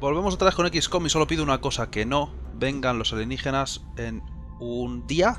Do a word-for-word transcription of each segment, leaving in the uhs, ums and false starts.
volvemos otra vez con equis com y solo pido una cosa, que no vengan los alienígenas en un día.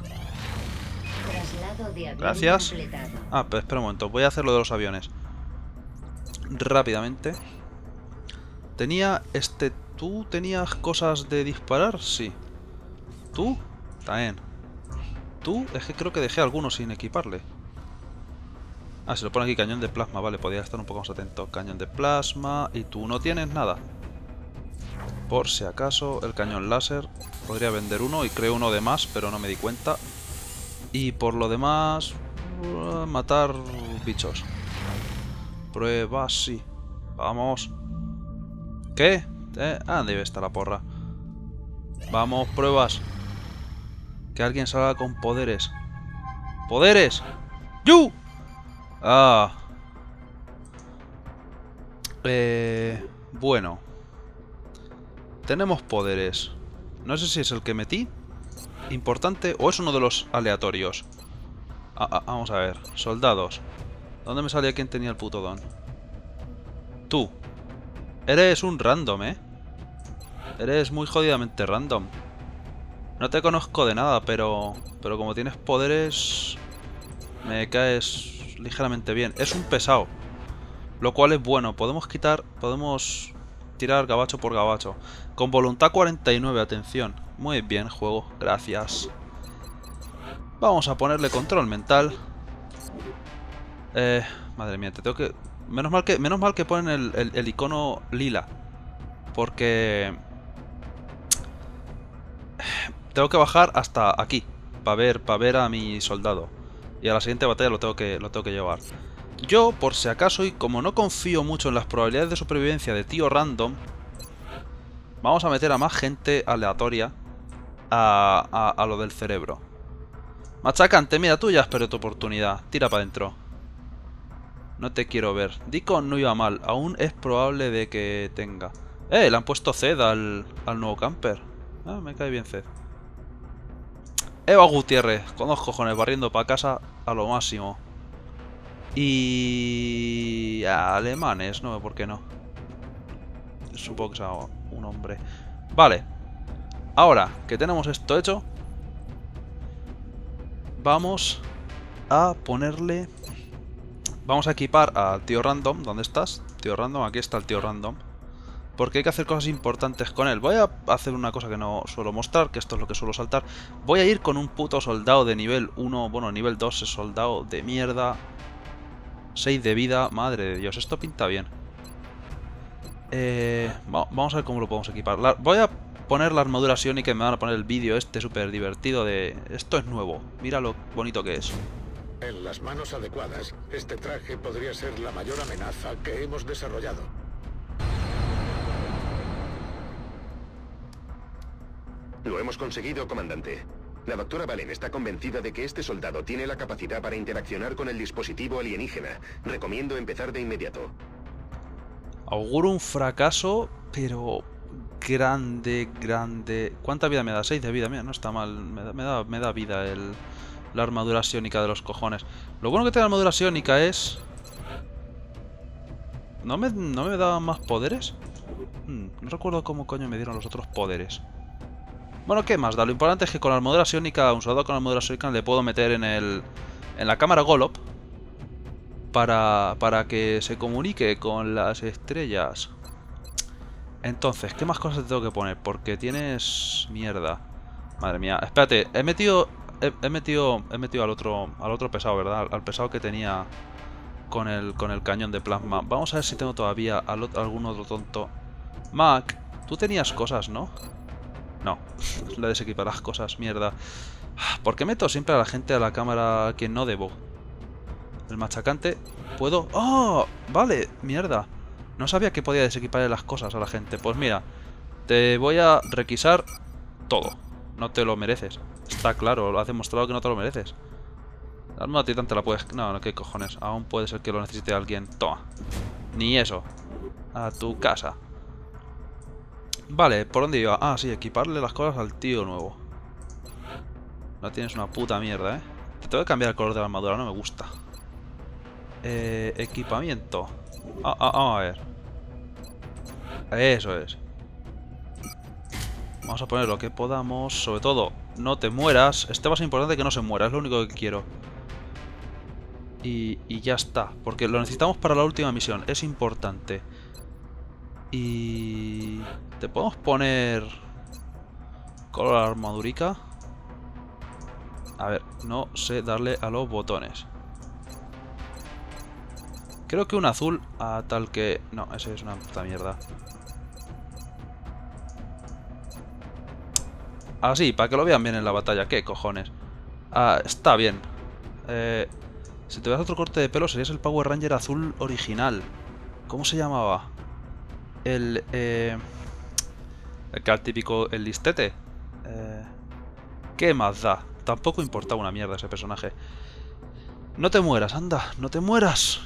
Gracias. Ah, pero espera un momento, voy a hacer lo de los aviones. Rápidamente. Tenía este... ¿Tú tenías cosas de disparar? Sí. ¿Tú? También. ¿Tú? Es que creo que dejé algunos sin equiparle. Ah, se lo pone aquí cañón de plasma, vale, podría estar un poco más atento. Cañón de plasma... ¿Y tú no tienes nada? Por si acaso, el cañón láser. Podría vender uno y creo uno de más, pero no me di cuenta. Y por lo demás... Uh, matar bichos. Pruebas, sí. Vamos. ¿Qué? ¿Eh? Ah, debe estar la porra. Vamos, pruebas. Que alguien salga con poderes. ¡Poderes! ¡Yu! Ah. Eh... Bueno. Tenemos poderes. No sé si es el que metí. Importante. O es uno de los aleatorios. Ah, ah, vamos a ver. Soldados. ¿Dónde me salía quién tenía el puto don? Tú. Eres un random, ¿eh? Eres muy jodidamente random. No te conozco de nada, pero... Pero como tienes poderes... Me caes ligeramente bien. Es un pesado. Lo cual es bueno. Podemos quitar... Podemos tirar gabacho por gabacho. Con voluntad cuarenta y nueve, atención. Muy bien, juego. Gracias. Vamos a ponerle control mental. Eh... Madre mía, te tengo que... Menos mal que, menos mal que ponen el, el, el icono lila. Porque... Tengo que bajar hasta aquí. Para ver, para ver a mi soldado. Y a la siguiente batalla lo tengo que, lo tengo que llevar. Yo, por si acaso, y como no confío mucho en las probabilidades de supervivencia de tío random, vamos a meter a más gente aleatoria a, a, a lo del cerebro. Machacante, mira, tú ya has perdido tu oportunidad. Tira para adentro. No te quiero ver. Deacon no iba mal. Aún es probable de que tenga. Eh, le han puesto Zed al, al nuevo camper. Ah, me cae bien Zed. Eva Gutiérrez, con dos cojones, barriendo para casa a lo máximo. Y... alemanes, no, ¿por qué no? Supongo que sea un hombre. Vale. Ahora que tenemos esto hecho, vamos a ponerle... Vamos a equipar al tío random. ¿Dónde estás? Tío random, aquí está el tío random. Porque hay que hacer cosas importantes con él. Voy a hacer una cosa que no suelo mostrar, que esto es lo que suelo saltar. Voy a ir con un puto soldado de nivel uno, bueno, nivel dos es soldado de mierda. seis de vida, madre de Dios, esto pinta bien. Eh, vamos a ver cómo lo podemos equipar. La, voy a poner la armadura psiónica y me van a poner el vídeo este súper divertido de... Esto es nuevo, mira lo bonito que es. En las manos adecuadas, este traje podría ser la mayor amenaza que hemos desarrollado. Lo hemos conseguido, comandante. La doctora Valen está convencida de que este soldado tiene la capacidad para interaccionar con el dispositivo alienígena. Recomiendo empezar de inmediato. Auguro un fracaso, pero grande, grande. ¿Cuánta vida me da? seis de vida, mira, no está mal. Me da, me da, me da vida el, la armadura psiónica de los cojones. Lo bueno que tiene la armadura psiónica es... ¿No me, no me daban más poderes? Hmm, no recuerdo cómo coño me dieron los otros poderes. Bueno, ¿qué más da? Lo importante es que con la armadura psiónica, un soldado con la armadura psiónica le puedo meter en el en la cámara Golop para, para que se comunique con las estrellas. Entonces, ¿qué más cosas te tengo que poner? Porque tienes mierda. Madre mía, espérate, he metido he, he metido he metido al otro al otro pesado, ¿verdad? Al pesado que tenía con el con el cañón de plasma. Vamos a ver si tengo todavía al, algún otro tonto. Mac, tú tenías cosas, ¿no? No, le desequipar las cosas, mierda. ¿Por qué meto siempre a la gente a la cámara que no debo? El machacante, ¿puedo? ¡Oh! Vale, mierda. No sabía que podía desequiparle las cosas a la gente. Pues mira, te voy a requisar todo. No te lo mereces. Está claro, lo has demostrado que no te lo mereces. La arma titán te la puedes... No, no, qué cojones. Aún puede ser que lo necesite alguien. Toma. Ni eso. A tu casa. Vale, ¿por dónde iba? Ah, sí, equiparle las cosas al tío nuevo. No tienes una puta mierda, ¿eh? Te tengo que cambiar el color de la armadura, no me gusta. Eh, equipamiento. Ah, ah, vamos a ver. Eso es. Vamos a poner lo que podamos. Sobre todo, no te mueras. Este va a ser importante que no se muera, es lo único que quiero. Y, y ya está, porque lo necesitamos para la última misión, es importante. Y... ¿te podemos poner color armadurica? A ver, no sé darle a los botones. Creo que un azul a tal que... no, ese es una puta mierda. Así, para que lo vean bien en la batalla. ¿Qué cojones? Ah, está bien. Eh, si te das otro corte de pelo serías el Power Ranger azul original. ¿Cómo se llamaba? El... Eh, el que era el típico... el listete. Eh, ¿Qué más da? Tampoco importaba una mierda ese personaje. No te mueras, anda, no te mueras.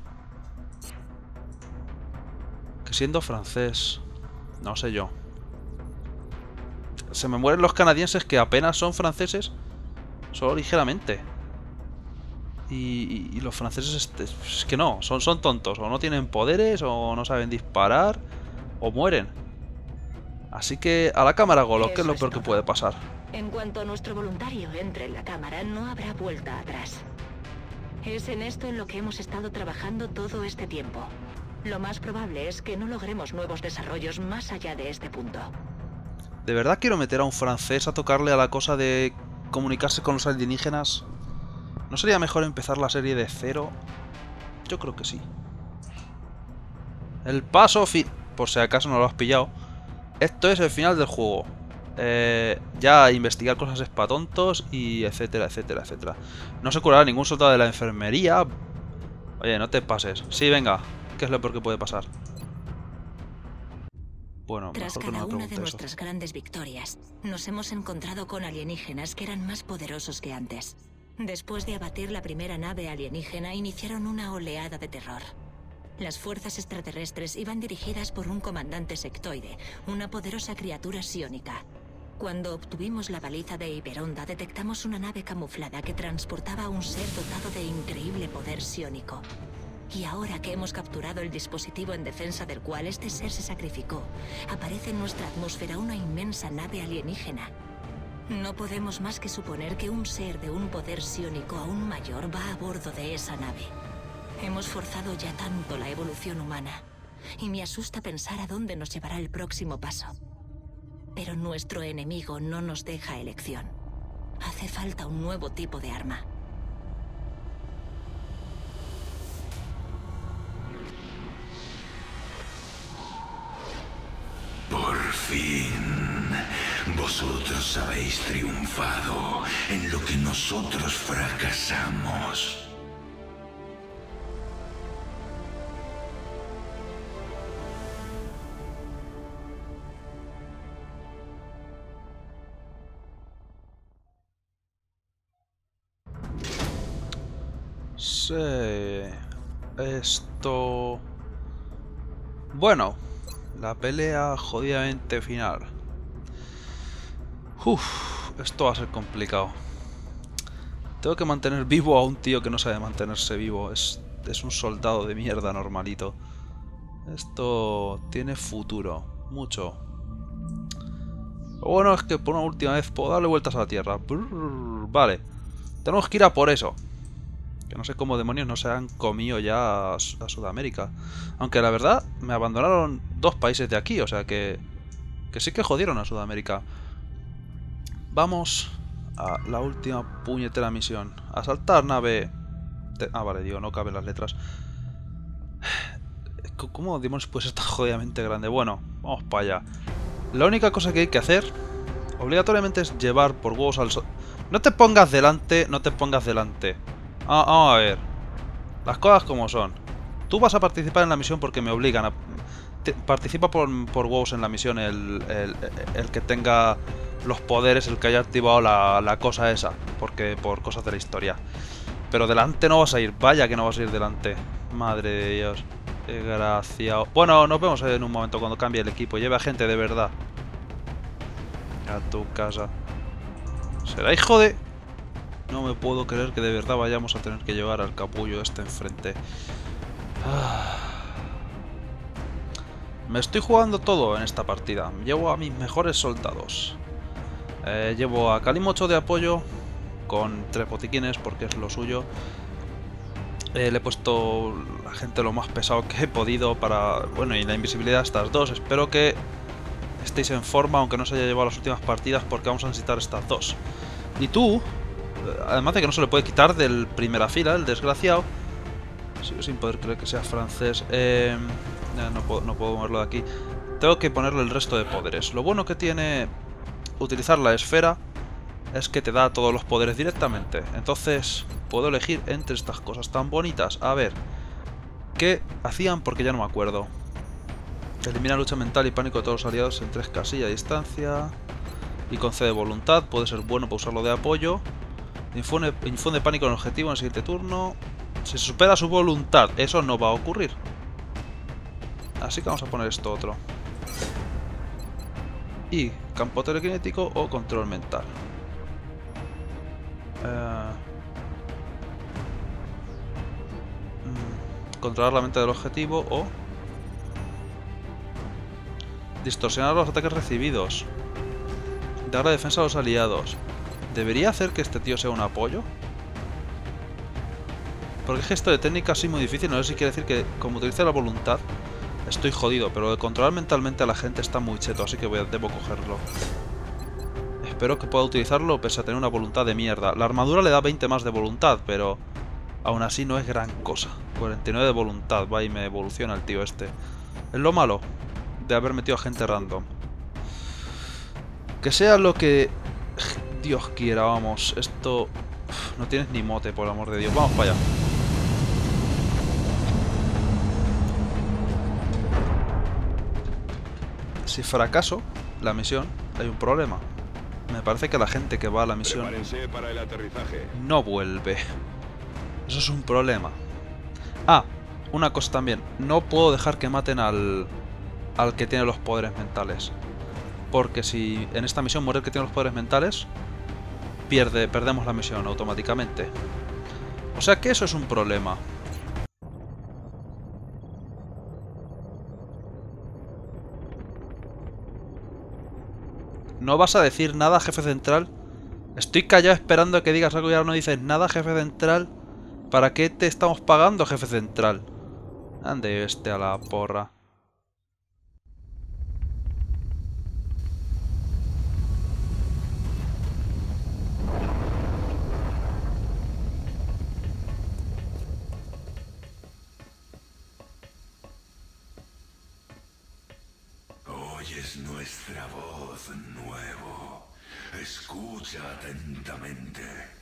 Que siendo francés... no sé yo. Se me mueren los canadienses que apenas son franceses. Solo ligeramente. Y, y, y los franceses es, es que no, son, son tontos. O no tienen poderes, o no saben disparar, o mueren. Así que a la cámara Golo, que es lo peor que puede pasar. En cuanto a nuestro voluntario entre en la cámara, no habrá vuelta atrás. Es en esto en lo que hemos estado trabajando todo este tiempo. Lo más probable es que no logremos nuevos desarrollos más allá de este punto. ¿De verdad quiero meter a un francés a tocarle a la cosa de comunicarse con los alienígenas? ¿No sería mejor empezar la serie de cero? Yo creo que sí. El paso fin... por si acaso no lo has pillado. Esto es el final del juego. Eh, ya investigar cosas es pa' tontos y etcétera, etcétera, etcétera. No se curará ningún soldado de la enfermería. Oye, no te pases. Sí, venga. ¿Qué es lo peor que puede pasar? Bueno, tras mejor que no cada me una de pregunte nuestras eso. grandes victorias, nos hemos encontrado con alienígenas que eran más poderosos que antes. Después de abatir la primera nave alienígena, iniciaron una oleada de terror. Las fuerzas extraterrestres iban dirigidas por un comandante sectoide, una poderosa criatura psiónica. Cuando obtuvimos la baliza de Hiperonda, detectamos una nave camuflada que transportaba a un ser dotado de increíble poder psiónico. Y ahora que hemos capturado el dispositivo en defensa del cual este ser se sacrificó, aparece en nuestra atmósfera una inmensa nave alienígena. No podemos más que suponer que un ser de un poder psiónico aún mayor va a bordo de esa nave. Hemos forzado ya tanto la evolución humana, y me asusta pensar a dónde nos llevará el próximo paso. Pero nuestro enemigo no nos deja elección. Hace falta un nuevo tipo de arma. Por fin, vosotros habéis triunfado en lo que nosotros fracasamos. Sí. Esto... bueno. La pelea jodidamente final. Uf, esto va a ser complicado. Tengo que mantener vivo a un tío que no sabe mantenerse vivo. Es, es un soldado de mierda normalito. Esto tiene futuro. Mucho. Lo bueno es que por una última vez puedo darle vueltas a la Tierra. Brrr, vale. Tenemos que ir a por eso. Que no sé cómo demonios no se han comido ya a, a Sudamérica. Aunque la verdad, me abandonaron dos países de aquí. O sea que... que sí que jodieron a Sudamérica. Vamos a la última puñetera misión. Asaltar nave... de... ah, vale, digo, no caben las letras. ¿Cómo demonios puede ser tan jodidamente grande? Bueno, vamos para allá. La única cosa que hay que hacer... obligatoriamente es llevar por huevos al... So no te pongas delante, no te pongas delante. Ah, vamos a ver. Las cosas como son. Tú vas a participar en la misión porque me obligan a... Te participa por, por huevos en la misión el, el, el que tenga los poderes, el que haya activado la, la cosa esa. Porque por cosas de la historia. Pero delante no vas a ir. Vaya que no vas a ir delante. Madre de Dios. Desgraciado. Bueno, nos vemos en un momento cuando cambie el equipo. Lleve a gente de verdad. A tu casa. ¿Será hijo de...? No me puedo creer que de verdad vayamos a tener que llevar al capullo este enfrente. Ah. Me estoy jugando todo en esta partida. Llevo a mis mejores soldados. Eh, llevo a Calimocho de apoyo con tres botiquines porque es lo suyo. Eh, le he puesto la gente lo más pesado que he podido para... Bueno, y la invisibilidad a estas dos. Espero que estéis en forma, aunque no se haya llevado las últimas partidas, porque vamos a necesitar estas dos. Y tú, además de que no se le puede quitar del primera fila, el desgraciado. Sigo sin poder creer que sea francés. Eh, no, puedo, no puedo moverlo de aquí. Tengo que ponerle el resto de poderes. Lo bueno que tiene utilizar la esfera es que te da todos los poderes directamente. Entonces puedo elegir entre estas cosas tan bonitas. A ver, ¿qué hacían? Porque ya no me acuerdo. Elimina lucha mental y pánico de todos los aliados en tres casillas de distancia. Y concede voluntad. Puede ser bueno para usarlo de apoyo. Infunde, infunde pánico en el objetivo en el siguiente turno. Si se supera su voluntad, eso no va a ocurrir. Así que vamos a poner esto otro. Y campo telequinético o control mental. Eh... Controlar la mente del objetivo o... distorsionar los ataques recibidos. Dar la defensa a los aliados. ¿Debería hacer que este tío sea un apoyo? Porque es que esto de técnica así muy difícil. No sé si quiere decir que como utilice la voluntad estoy jodido, pero de controlar mentalmente a la gente está muy cheto, así que voy a, debo cogerlo. Espero que pueda utilizarlo pese a tener una voluntad de mierda. La armadura le da veinte más de voluntad, pero aún así no es gran cosa. cuarenta y nueve de voluntad, va y me evoluciona el tío este. Es lo malo de haber metido a gente random. Que sea lo que Dios quiera, vamos. Esto... no tienes ni mote, por el amor de Dios. Vamos para allá. Si fracaso la misión, hay un problema. Me parece que la gente que va a la misión para el aterrizaje. no vuelve. Eso es un problema. Ah, una cosa también. No puedo dejar que maten al, al que tiene los poderes mentales. Porque si en esta misión muere el que tiene los poderes mentales, pierde, perdemos la misión automáticamente. O sea que eso es un problema. ¿No vas a decir nada, jefe central? Estoy callado esperando a que digas algo y ahora no dices nada, jefe central. ¿Para qué te estamos pagando, jefe central? Ande este a la porra. Oyes nuestra voz, nuevo. Escucha atentamente.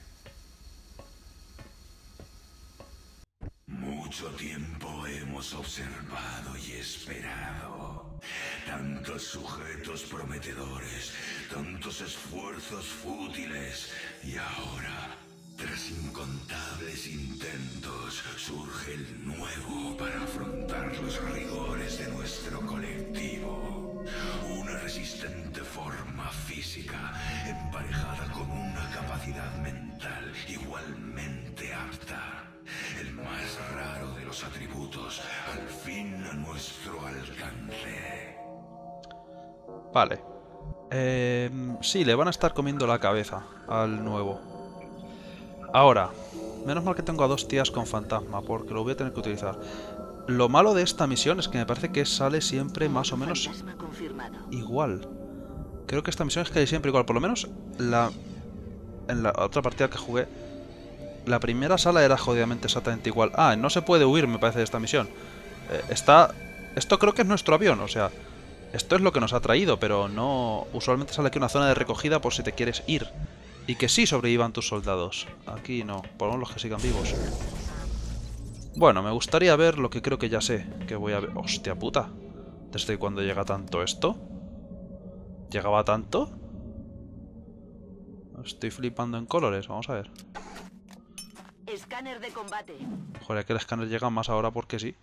Mucho tiempo hemos observado y esperado. Tantos sujetos prometedores, tantos esfuerzos fútiles. Y ahora, tras incontables intentos, surge el nuevo para afrontar los rigores de nuestro colectivo. Una resistente forma física, emparejada con una capacidad mental igualmente apta. El más raro de los atributos, al fin a nuestro alcance. Vale. Eh, sí, le van a estar comiendo la cabeza al nuevo. Ahora, menos mal que tengo a dos tías con fantasma, porque lo voy a tener que utilizar. Lo malo de esta misión es que me parece que sale siempre más o menos igual. Creo que esta misión es que siempre igual, por lo menos la en la otra partida que jugué. La primera sala era jodidamente exactamente igual. Ah, no se puede huir, me parece, de esta misión. Eh, está... Esto creo que es nuestro avión, o sea... Esto es lo que nos ha traído, pero no... Usualmente sale aquí una zona de recogida por si te quieres ir. Y que sí sobrevivan tus soldados. Aquí no, por lo menos los que sigan vivos. Bueno, me gustaría ver lo que creo que ya sé. Que voy a ver... ¡Hostia puta! ¿Desde cuándo llega tanto esto? ¿Llegaba tanto? Estoy flipando en colores, vamos a ver. Escáner de combate. Joder, que el escáner llega más ahora porque sí.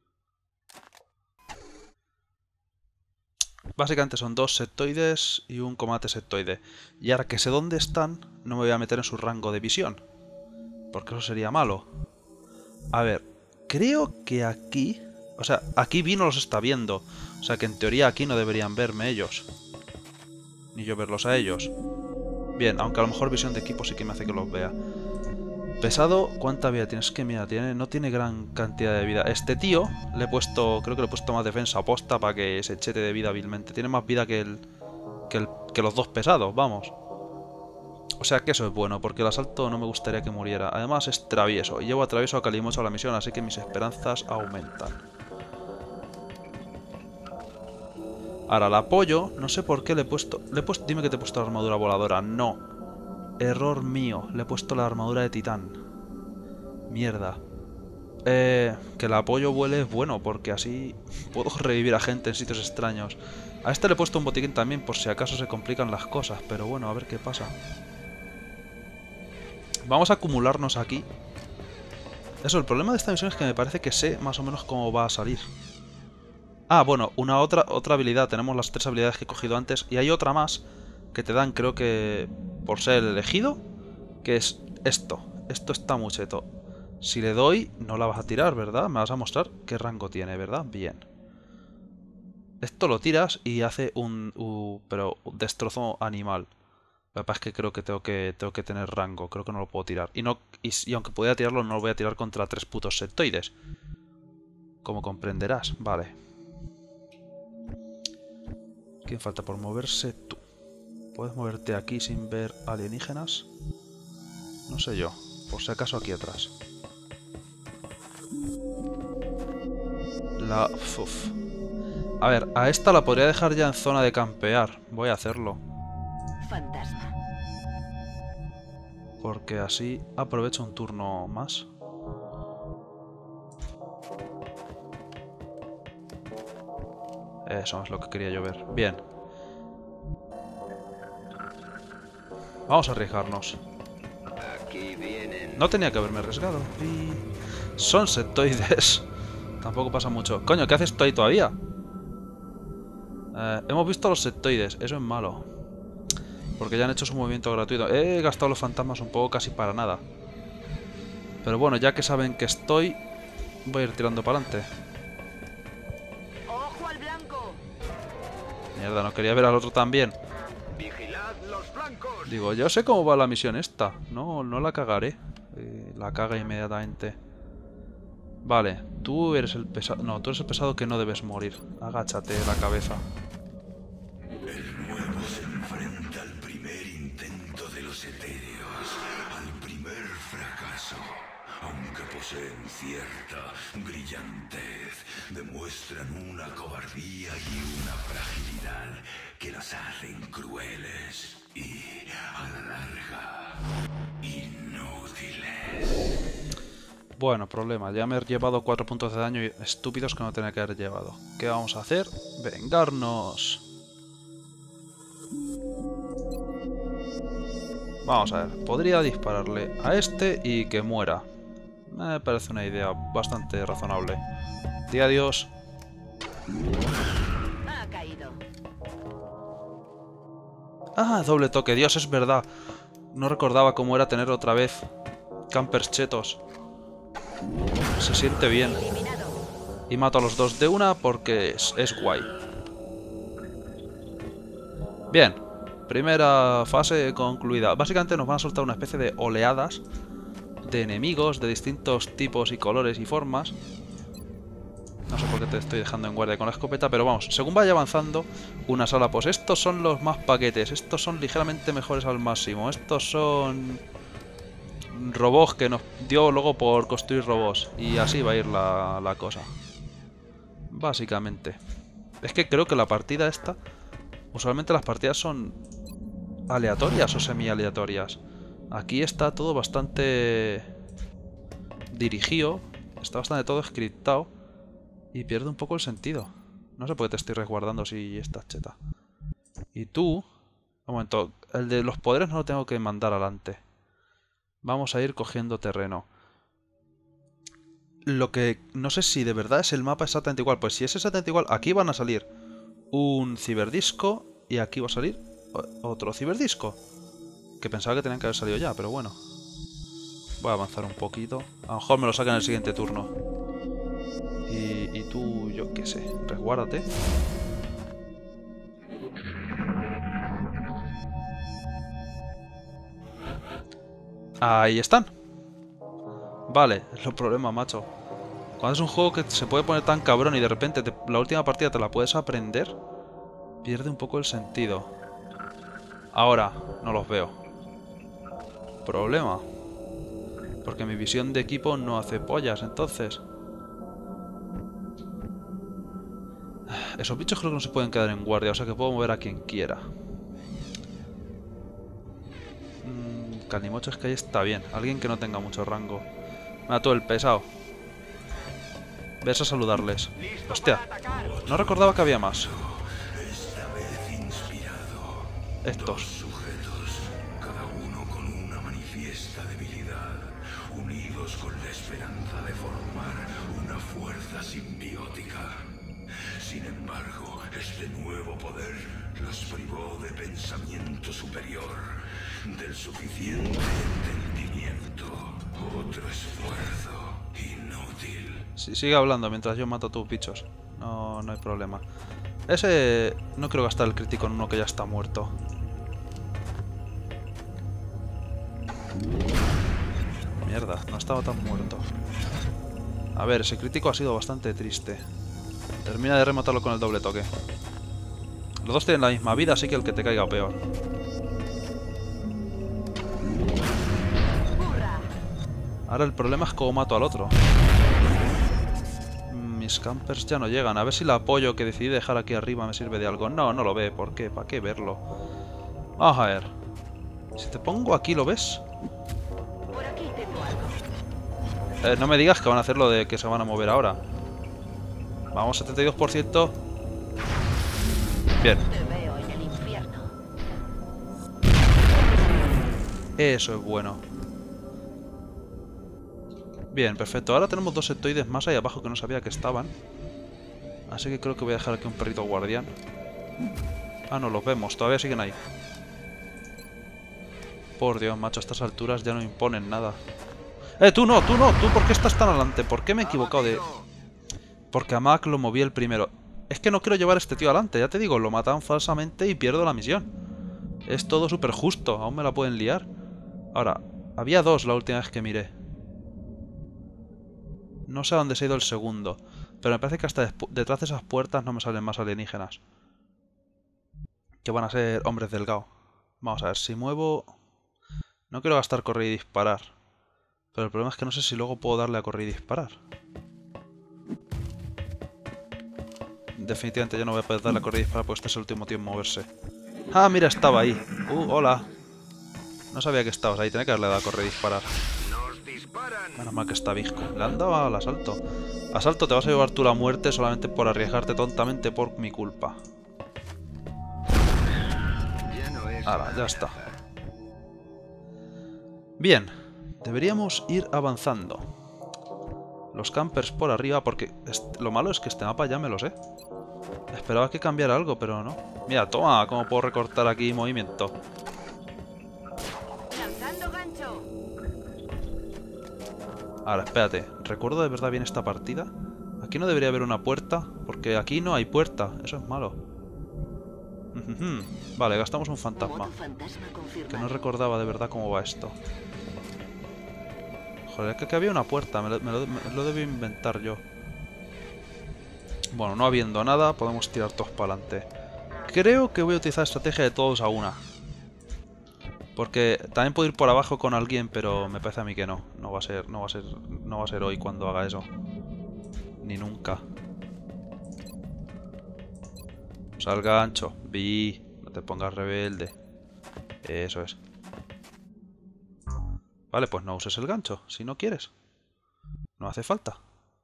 Básicamente son dos sectoides y un combate sectoide. Y ahora que sé dónde están, no me voy a meter en su rango de visión. Porque eso sería malo. A ver, creo que aquí O sea, aquí Vino los está viendo. O sea, que en teoría aquí no deberían verme ellos. Ni yo verlos a ellos. Bien, aunque a lo mejor visión de equipo sí que me hace que los vea. Pesado, ¿cuánta vida tienes? Que mira, tiene, no tiene gran cantidad de vida. Este tío, le he puesto, creo que le he puesto más defensa aposta para que se chete de vida hábilmente. Tiene más vida que el, que el que los dos pesados, vamos. O sea que eso es bueno, porque el asalto no me gustaría que muriera. Además es travieso, y llevo a travieso a Calimocho a la misión, así que mis esperanzas aumentan. Ahora, el apoyo, no sé por qué le he puesto... Le he puesto dime que te he puesto la armadura voladora. No. Error mío. Le he puesto la armadura de titán. Mierda. Eh, que el apoyo vuele es bueno, porque así puedo revivir a gente en sitios extraños. A este le he puesto un botiquín también, por si acaso se complican las cosas. Pero bueno, a ver qué pasa. Vamos a acumularnos aquí. Eso, el problema de esta misión es que me parece que sé más o menos cómo va a salir. Ah, bueno, una otra, otra habilidad. Tenemos las tres habilidades que he cogido antes. Y hay otra más que te dan, creo que por ser el elegido, que es esto. Esto está muy cheto. Si le doy, no la vas a tirar, ¿verdad? Me vas a mostrar qué rango tiene, ¿verdad? Bien. Esto lo tiras y hace un... Uh, pero un destrozo animal. Lo que pasa es que creo que tengo que, tengo que tener rango. Creo que no lo puedo tirar. Y, no, y, y aunque pudiera tirarlo, no lo voy a tirar contra tres putos septoides. Como comprenderás. Vale. ¿Quién falta por moverse? Tú. ¿Puedes moverte aquí sin ver alienígenas? No sé yo. Por si acaso aquí atrás. La... Uf. A ver, a esta la podría dejar ya en zona de campear. Voy a hacerlo. Fantasma. Porque así aprovecho un turno más. Eso es lo que quería yo ver. Bien. Vamos a arriesgarnos. No tenía que haberme arriesgado. Y... son septoides. Tampoco pasa mucho. Coño, ¿qué haces tú ahí todavía? Eh, hemos visto los septoides. Eso es malo. Porque ya han hecho su movimiento gratuito. He gastado los fantasmas un poco casi para nada. Pero bueno, ya que saben que estoy, voy a ir tirando para adelante. ¡Ojo al blanco! Mierda, no quería ver al otro también. Vigilad los blancos. Digo, yo sé cómo va la misión esta. No, no la cagaré. Eh, la caga inmediatamente. Vale, tú eres el pesado. No, tú eres el pesado que no debes morir. Agáchate la cabeza. El nuevo se enfrenta al primer intento de los etéreos, al primer fracaso. Aunque poseen cierta brillantez, demuestran una cobardía y una fragilidad que los hacen crueles y, a la larga, inútiles. Bueno, problema. Ya me he llevado cuatro puntos de daño estúpidos que no tenía que haber llevado. ¿Qué vamos a hacer? ¡Vengarnos! Vamos a ver. Podría dispararle a este y que muera. Me parece una idea bastante razonable. Di adiós. Ha caído. Ah, doble toque. Dios, es verdad. No recordaba cómo era tener otra vez campers chetos. Se siente bien. Y mato a los dos de una porque es, es guay. Bien. Primera fase concluida. Básicamente nos van a soltar una especie de oleadas de enemigos de distintos tipos y colores y formas. No sé por qué te estoy dejando en guardia con la escopeta, pero vamos, según vaya avanzando una sala, pues estos son los más paquetes, estos son ligeramente mejores al máximo, estos son robots que nos dio luego por construir robots, y así va a ir la, la cosa. Básicamente. Es que creo que la partida esta, usualmente las partidas son aleatorias o semi-aleatorias. Aquí está todo bastante dirigido, está bastante todo scriptado y pierde un poco el sentido. No sé por qué te estoy resguardando si estás cheta. Y tú... Un momento, el de los poderes no lo tengo que mandar adelante. Vamos a ir cogiendo terreno. Lo que no sé si de verdad es el mapa exactamente igual. Pues si es exactamente igual, aquí van a salir un ciberdisco y aquí va a salir otro ciberdisco. Que pensaba que tenían que haber salido ya, pero bueno. Voy a avanzar un poquito. A lo mejor me lo sacan en el siguiente turno. Y, y tú, yo qué sé, resguárdate. Ahí están. Vale, es el problema, macho. Cuando es un juego que se puede poner tan cabrón y de repente te, la última partida te la puedes aprender, pierde un poco el sentido. Ahora, no los veo. Problema. Porque mi visión de equipo no hace pollas, entonces. Esos bichos creo que no se pueden quedar en guardia, o sea que puedo mover a quien quiera. Mmm, Calimocho es que ahí está bien. Alguien que no tenga mucho rango. Me da todo el pesado. Ves a saludarles. Hostia, no recordaba que había más. Esta vez inspirado. Estos. Dos sujetos, cada uno con una manifiesta debilidad, unidos con la esperanza de formar una fuerza simbiótica. Sin embargo, este nuevo poder los privó de pensamiento superior, del suficiente entendimiento. Otro esfuerzo inútil. Sí, sigue hablando mientras yo mato a tus bichos. No, no hay problema. Ese... no quiero gastar el crítico en uno que ya está muerto. Mierda, no estaba tan muerto. A ver, ese crítico ha sido bastante triste. Termina de rematarlo con el doble toque. Los dos tienen la misma vida, así que el que te caiga peor. Ahora el problema es cómo mato al otro. Mis campers ya no llegan. A ver si el apoyo que decidí dejar aquí arriba me sirve de algo. No, no lo ve. ¿Por qué? ¿Para qué verlo? Vamos a ver. Si te pongo aquí, ¿lo ves? Eh, no me digas que van a hacer lo de que se van a mover ahora. Vamos, setenta y dos por ciento. Bien. Eso es bueno. Bien, perfecto. Ahora tenemos dos sectoides más ahí abajo que no sabía que estaban. Así que creo que voy a dejar aquí un perrito guardián. Ah, no, los vemos. Todavía siguen ahí. Por Dios, macho, a estas alturas ya no imponen nada. ¡Eh, tú no! ¡Tú no! ¿Tú por qué estás tan adelante? ¿Por qué me he equivocado de...? Porque a Mac lo moví el primero. Es que no quiero llevar a este tío adelante. Ya te digo, lo matan falsamente y pierdo la misión. Es todo súper justo. Aún me la pueden liar. Ahora, había dos la última vez que miré. No sé a dónde se ha ido el segundo. Pero me parece que hasta detrás de esas puertas no me salen más alienígenas. Que van a ser hombres delgados. Vamos a ver, si muevo... No quiero gastar correr y disparar. Pero el problema es que no sé si luego puedo darle a correr y disparar. Definitivamente yo no voy a poder darle a correr y disparar porque este es el último tío en moverse. Ah, mira, estaba ahí. Uh, hola. No sabía que estabas ahí, tenía que darle a correr y disparar. Menos mal que está Visco. Le han dado al asalto. Asalto, te vas a llevar tú la muerte solamente por arriesgarte tontamente por mi culpa. Ahora, ya está. Bien. Deberíamos ir avanzando. Los campers por arriba, porque lo malo es que este mapa ya me lo sé. Esperaba que cambiara algo, pero no. Mira, toma, cómo puedo recortar aquí movimiento. Ahora, espérate. ¿Recuerdo de verdad bien esta partida? Aquí no debería haber una puerta, porque aquí no hay puerta. Eso es malo. Vale, gastamos un fantasma. Que no recordaba de verdad cómo va esto. Joder, es que aquí había una puerta. Me lo, me lo, me lo debo inventar yo. Bueno, no habiendo nada, podemos tirar todos para adelante. Creo que voy a utilizar la estrategia de todos a una. Porque también puedo ir por abajo con alguien, pero me parece a mí que no. No va a ser, no va a ser, no va a ser hoy cuando haga eso. Ni nunca. Salga ancho. Vi. No te pongas rebelde. Eso es. Vale, pues no uses el gancho, si no quieres. No hace falta.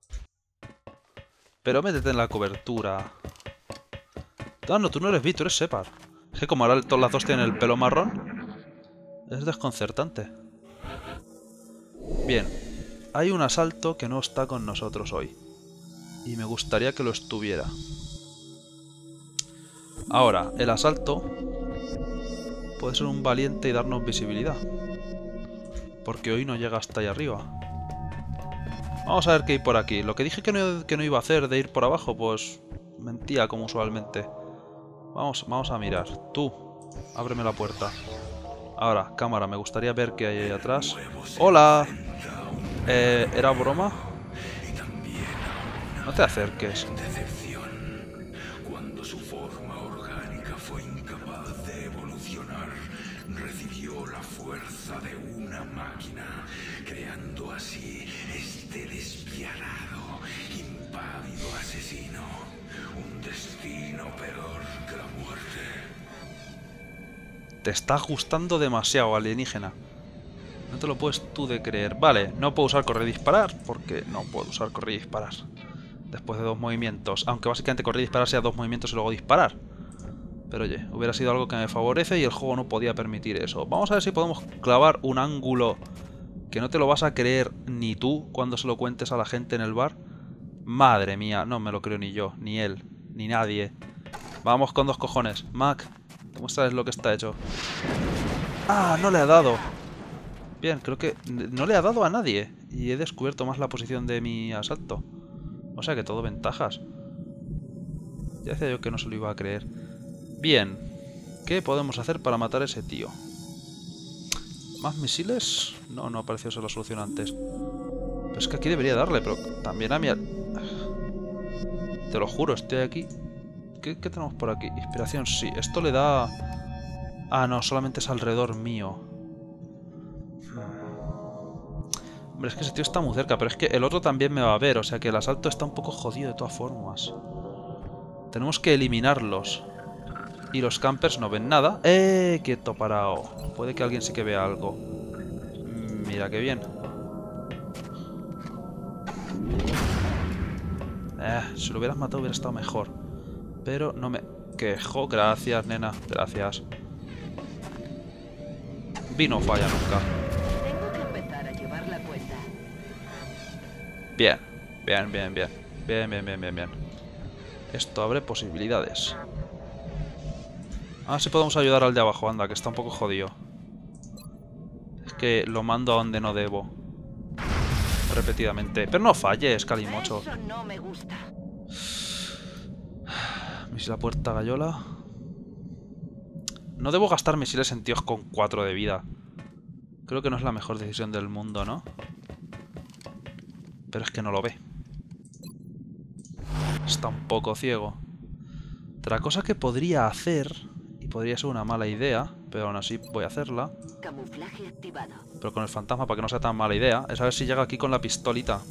Pero métete en la cobertura. Ah, no, tú no eres Vi, tú eres Shepard. Es que como ahora todas las dos tienen el pelo marrón, es desconcertante. Bien. Hay un asalto que no está con nosotros hoy. Y me gustaría que lo estuviera. Ahora, el asalto puede ser un valiente y darnos visibilidad. Porque hoy no llega hasta ahí arriba. Vamos a ver qué hay por aquí. Lo que dije que no, que no iba a hacer de ir por abajo, pues mentía como usualmente. Vamos, vamos a mirar. Tú, ábreme la puerta. Ahora, cámara, me gustaría ver qué hay ahí atrás. ¡Hola! Eh, ¿era broma? No te acerques. Decepción. Cuando su forma orgánica fue incapaz de evolucionar, recibió la fuerza de una máquina, creando así este despiadado, impávido asesino. Un destino peor que la muerte. Te está gustando demasiado, alienígena. No te lo puedes tú de creer. Vale, no puedo usar correr y disparar, porque no puedo usar correr y disparar. Después de dos movimientos. Aunque básicamente correr y disparar sea dos movimientos y luego disparar. Pero oye, hubiera sido algo que me favorece y el juego no podía permitir eso. Vamos a ver si podemos clavar un ángulo que no te lo vas a creer ni tú cuando se lo cuentes a la gente en el bar. Madre mía, no me lo creo ni yo, ni él, ni nadie. Vamos con dos cojones. Mac, demuéstrales lo que está hecho. ¡Ah! No le ha dado. Bien, creo que no le ha dado a nadie. Y he descubierto más la posición de mi asalto. O sea que todo ventajas. Ya decía yo que no se lo iba a creer. Bien. ¿Qué podemos hacer para matar a ese tío? ¿Más misiles? No, no ha parecido ser la solución antes. Pero es que aquí debería darle, pero también a mi... Te lo juro, estoy aquí. ¿Qué, qué tenemos por aquí? Inspiración, sí. Esto le da... Ah, no, solamente es alrededor mío. Hombre, es que ese tío está muy cerca, pero es que el otro también me va a ver, o sea que el asalto está un poco jodido de todas formas. Tenemos que eliminarlos. Y los campers no ven nada. ¡Eh! Quieto, parado. Puede que alguien sí que vea algo. Mira qué bien. Eh, si lo hubieras matado hubiera estado mejor. Pero no me quejo. Gracias, nena. Gracias. Vino falla nunca. Bien, bien, bien, bien. Bien, bien, bien, bien, bien. Esto abre posibilidades. A ver si podemos ayudar al de abajo, anda, que está un poco jodido. Es que lo mando a donde no debo. Repetidamente. Pero no falles, Calimocho. Eso no me gusta. Misil a puerta gallola. No debo gastar misiles en tíos con cuatro de vida. Creo que no es la mejor decisión del mundo, ¿no? Pero es que no lo ve. Está un poco ciego. Otra cosa que podría hacer, y podría ser una mala idea, pero aún así voy a hacerla. Camuflaje activado. Pero con el fantasma, para que no sea tan mala idea, es a ver si llega aquí con la pistolita.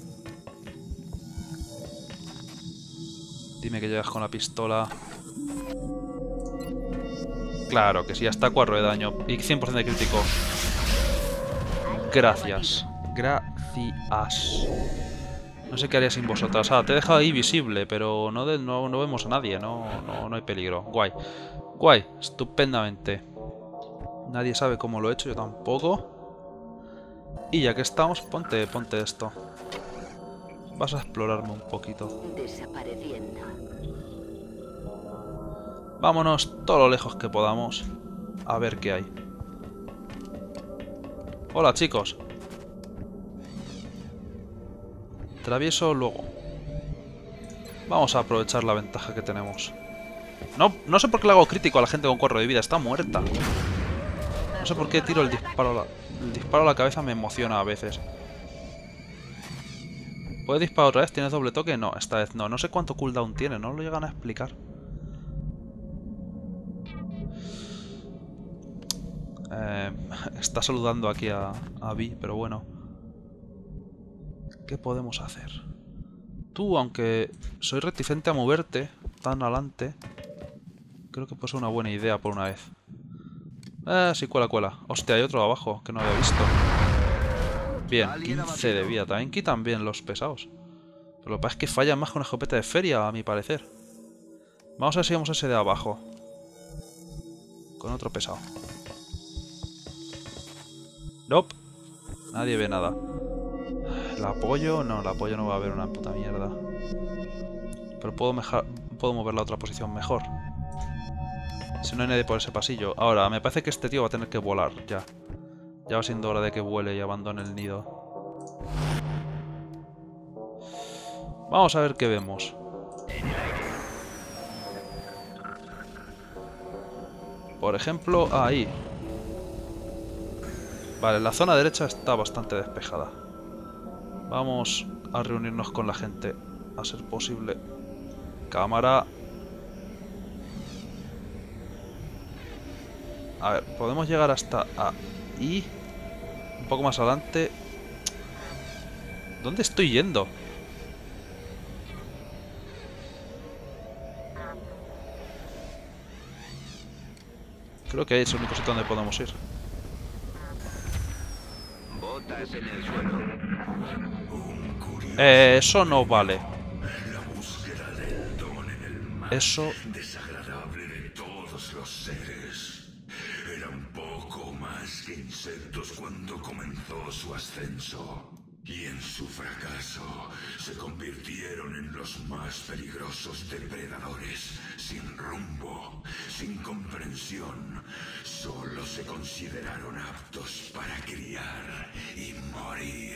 Dime que llegas con la pistola. Claro, que sí, hasta cuatro de daño y cien por ciento de crítico. Gracias. Gracias. No sé qué haría sin vosotras. Ah, te he dejado ahí visible, pero no, de, no, no vemos a nadie. No, no, no hay peligro. Guay. Guay. Estupendamente. Nadie sabe cómo lo he hecho, yo tampoco. Y ya que estamos, ponte, ponte esto. Vas a explorarme un poquito. Desapareciendo. Vámonos todo lo lejos que podamos. A ver qué hay. Hola, chicos. Travieso luego. Vamos a aprovechar la ventaja que tenemos. No, no sé por qué le hago crítico a la gente con cuatro de vida. Está muerta. No sé por qué tiro el disparo a la, el disparo a la cabeza. Me emociona a veces. ¿Puedes disparar otra vez? ¿Tienes doble toque? No, esta vez no. No sé cuánto cooldown tiene. No lo llegan a explicar. Eh, está saludando aquí a, a Vi, pero bueno. ¿Qué podemos hacer? Tú, aunque soy reticente a moverte tan adelante, creo que puede ser una buena idea por una vez. Eh, sí, cuela, cuela. Hostia, hay otro abajo que no había visto. Bien, quince de vida. También quitan bien los pesados. Pero lo que pasa es que fallan más con una escopeta de feria, a mi parecer. Vamos a ver si vamos a ese de abajo. Con otro pesado. Nope. Nadie ve nada. ¿El apoyo? No, el apoyo no va a ver una puta mierda. Pero puedo, mejar, puedo mover la otra posición mejor. Si no hay nadie por ese pasillo. Ahora, me parece que este tío va a tener que volar, ya. Ya va siendo hora de que vuele y abandone el nido. Vamos a ver qué vemos. Por ejemplo, ahí. Vale, la zona derecha está bastante despejada. Vamos a reunirnos con la gente, a ser posible. Cámara. A ver, podemos llegar hasta ahí. Un poco más adelante. ¿Dónde estoy yendo? Creo que ahí es el único sitio donde podemos ir. Botas en el suelo. Eh, eso no vale. La búsqueda del don en el más Eso... desagradable de todos los seres. Era un poco más que insectos cuando comenzó su ascenso. Y en su fracaso se convirtieron en los más peligrosos depredadores, sin rumbo, sin comprensión. Solo se consideraron aptos para criar y morir.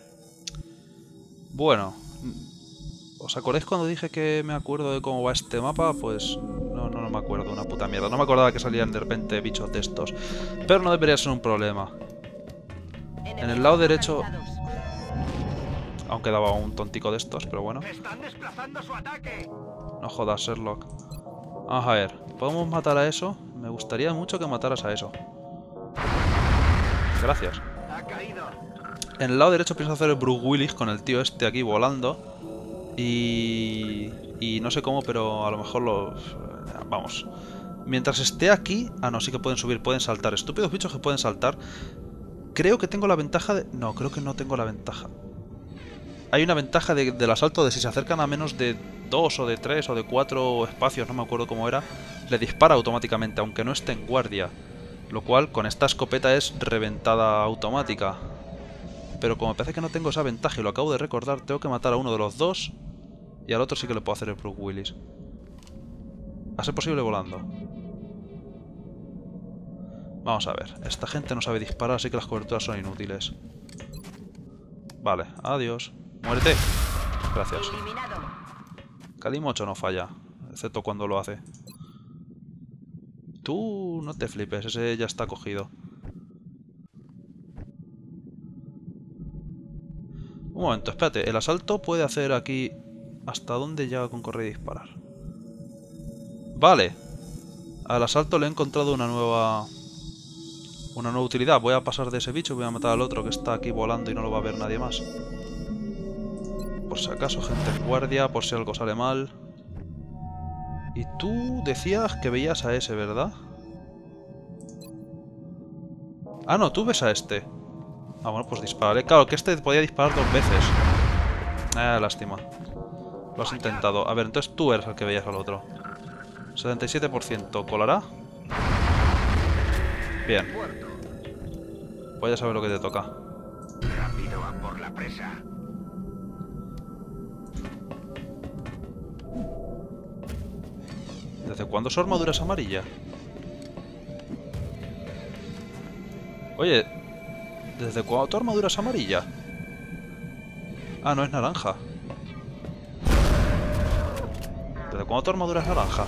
Bueno, ¿os acordáis cuando dije que me acuerdo de cómo va este mapa? Pues no, no, no me acuerdo, una puta mierda. No me acordaba que salían de repente bichos de estos. Pero no debería ser un problema. En el lado derecho... Aún quedaba un tontico de estos, pero bueno. ¡Están desplazando su ataque! No jodas, Sherlock. Vamos a ver, ¿podemos matar a eso? Me gustaría mucho que mataras a eso. Gracias. Ha caído. En el lado derecho pienso hacer el Bruce Willis con el tío este aquí volando. Y... Y no sé cómo, pero a lo mejor los... Vamos. Mientras esté aquí... Ah, no, sí que pueden subir, pueden saltar. Estúpidos bichos que pueden saltar. Creo que tengo la ventaja de... No, creo que no tengo la ventaja. Hay una ventaja de, del asalto de si se acercan a menos de dos o de tres o de cuatro espacios, no me acuerdo cómo era, le dispara automáticamente, aunque no esté en guardia. Lo cual con esta escopeta es reventada automática. Pero como me parece que no tengo esa ventaja y lo acabo de recordar, tengo que matar a uno de los dos y al otro sí que le puedo hacer el Bruce Willis. A ser posible volando. Vamos a ver, esta gente no sabe disparar, así que las coberturas son inútiles. Vale, adiós. ¡Muérete! Gracias. Calimocho no falla, excepto cuando lo hace. Tú no te flipes, ese ya está cogido. Un momento, espérate. El asalto puede hacer aquí... ¿Hasta dónde llega con correr y disparar? Vale. Al asalto le he encontrado una nueva... Una nueva utilidad. Voy a pasar de ese bicho y voy a matar al otro que está aquí volando y no lo va a ver nadie más. Por si acaso, gente en guardia, por si algo sale mal. Y tú decías que veías a ese, ¿verdad? Ah, no, tú ves a este. Ah, bueno, pues dispararé. Claro, que este podía disparar dos veces. Ah, lástima. Lo has intentado. A ver, entonces tú eres el que veías al otro. setenta y siete por ciento. ¿Colará? Bien. Pues ya sabes lo que te toca. Rápido a por la presa. ¿Desde cuándo su armadura es amarilla? Oye, ¿desde cuándo tu armadura es amarilla? Ah, no es naranja. ¿Desde cuándo tu armadura es naranja?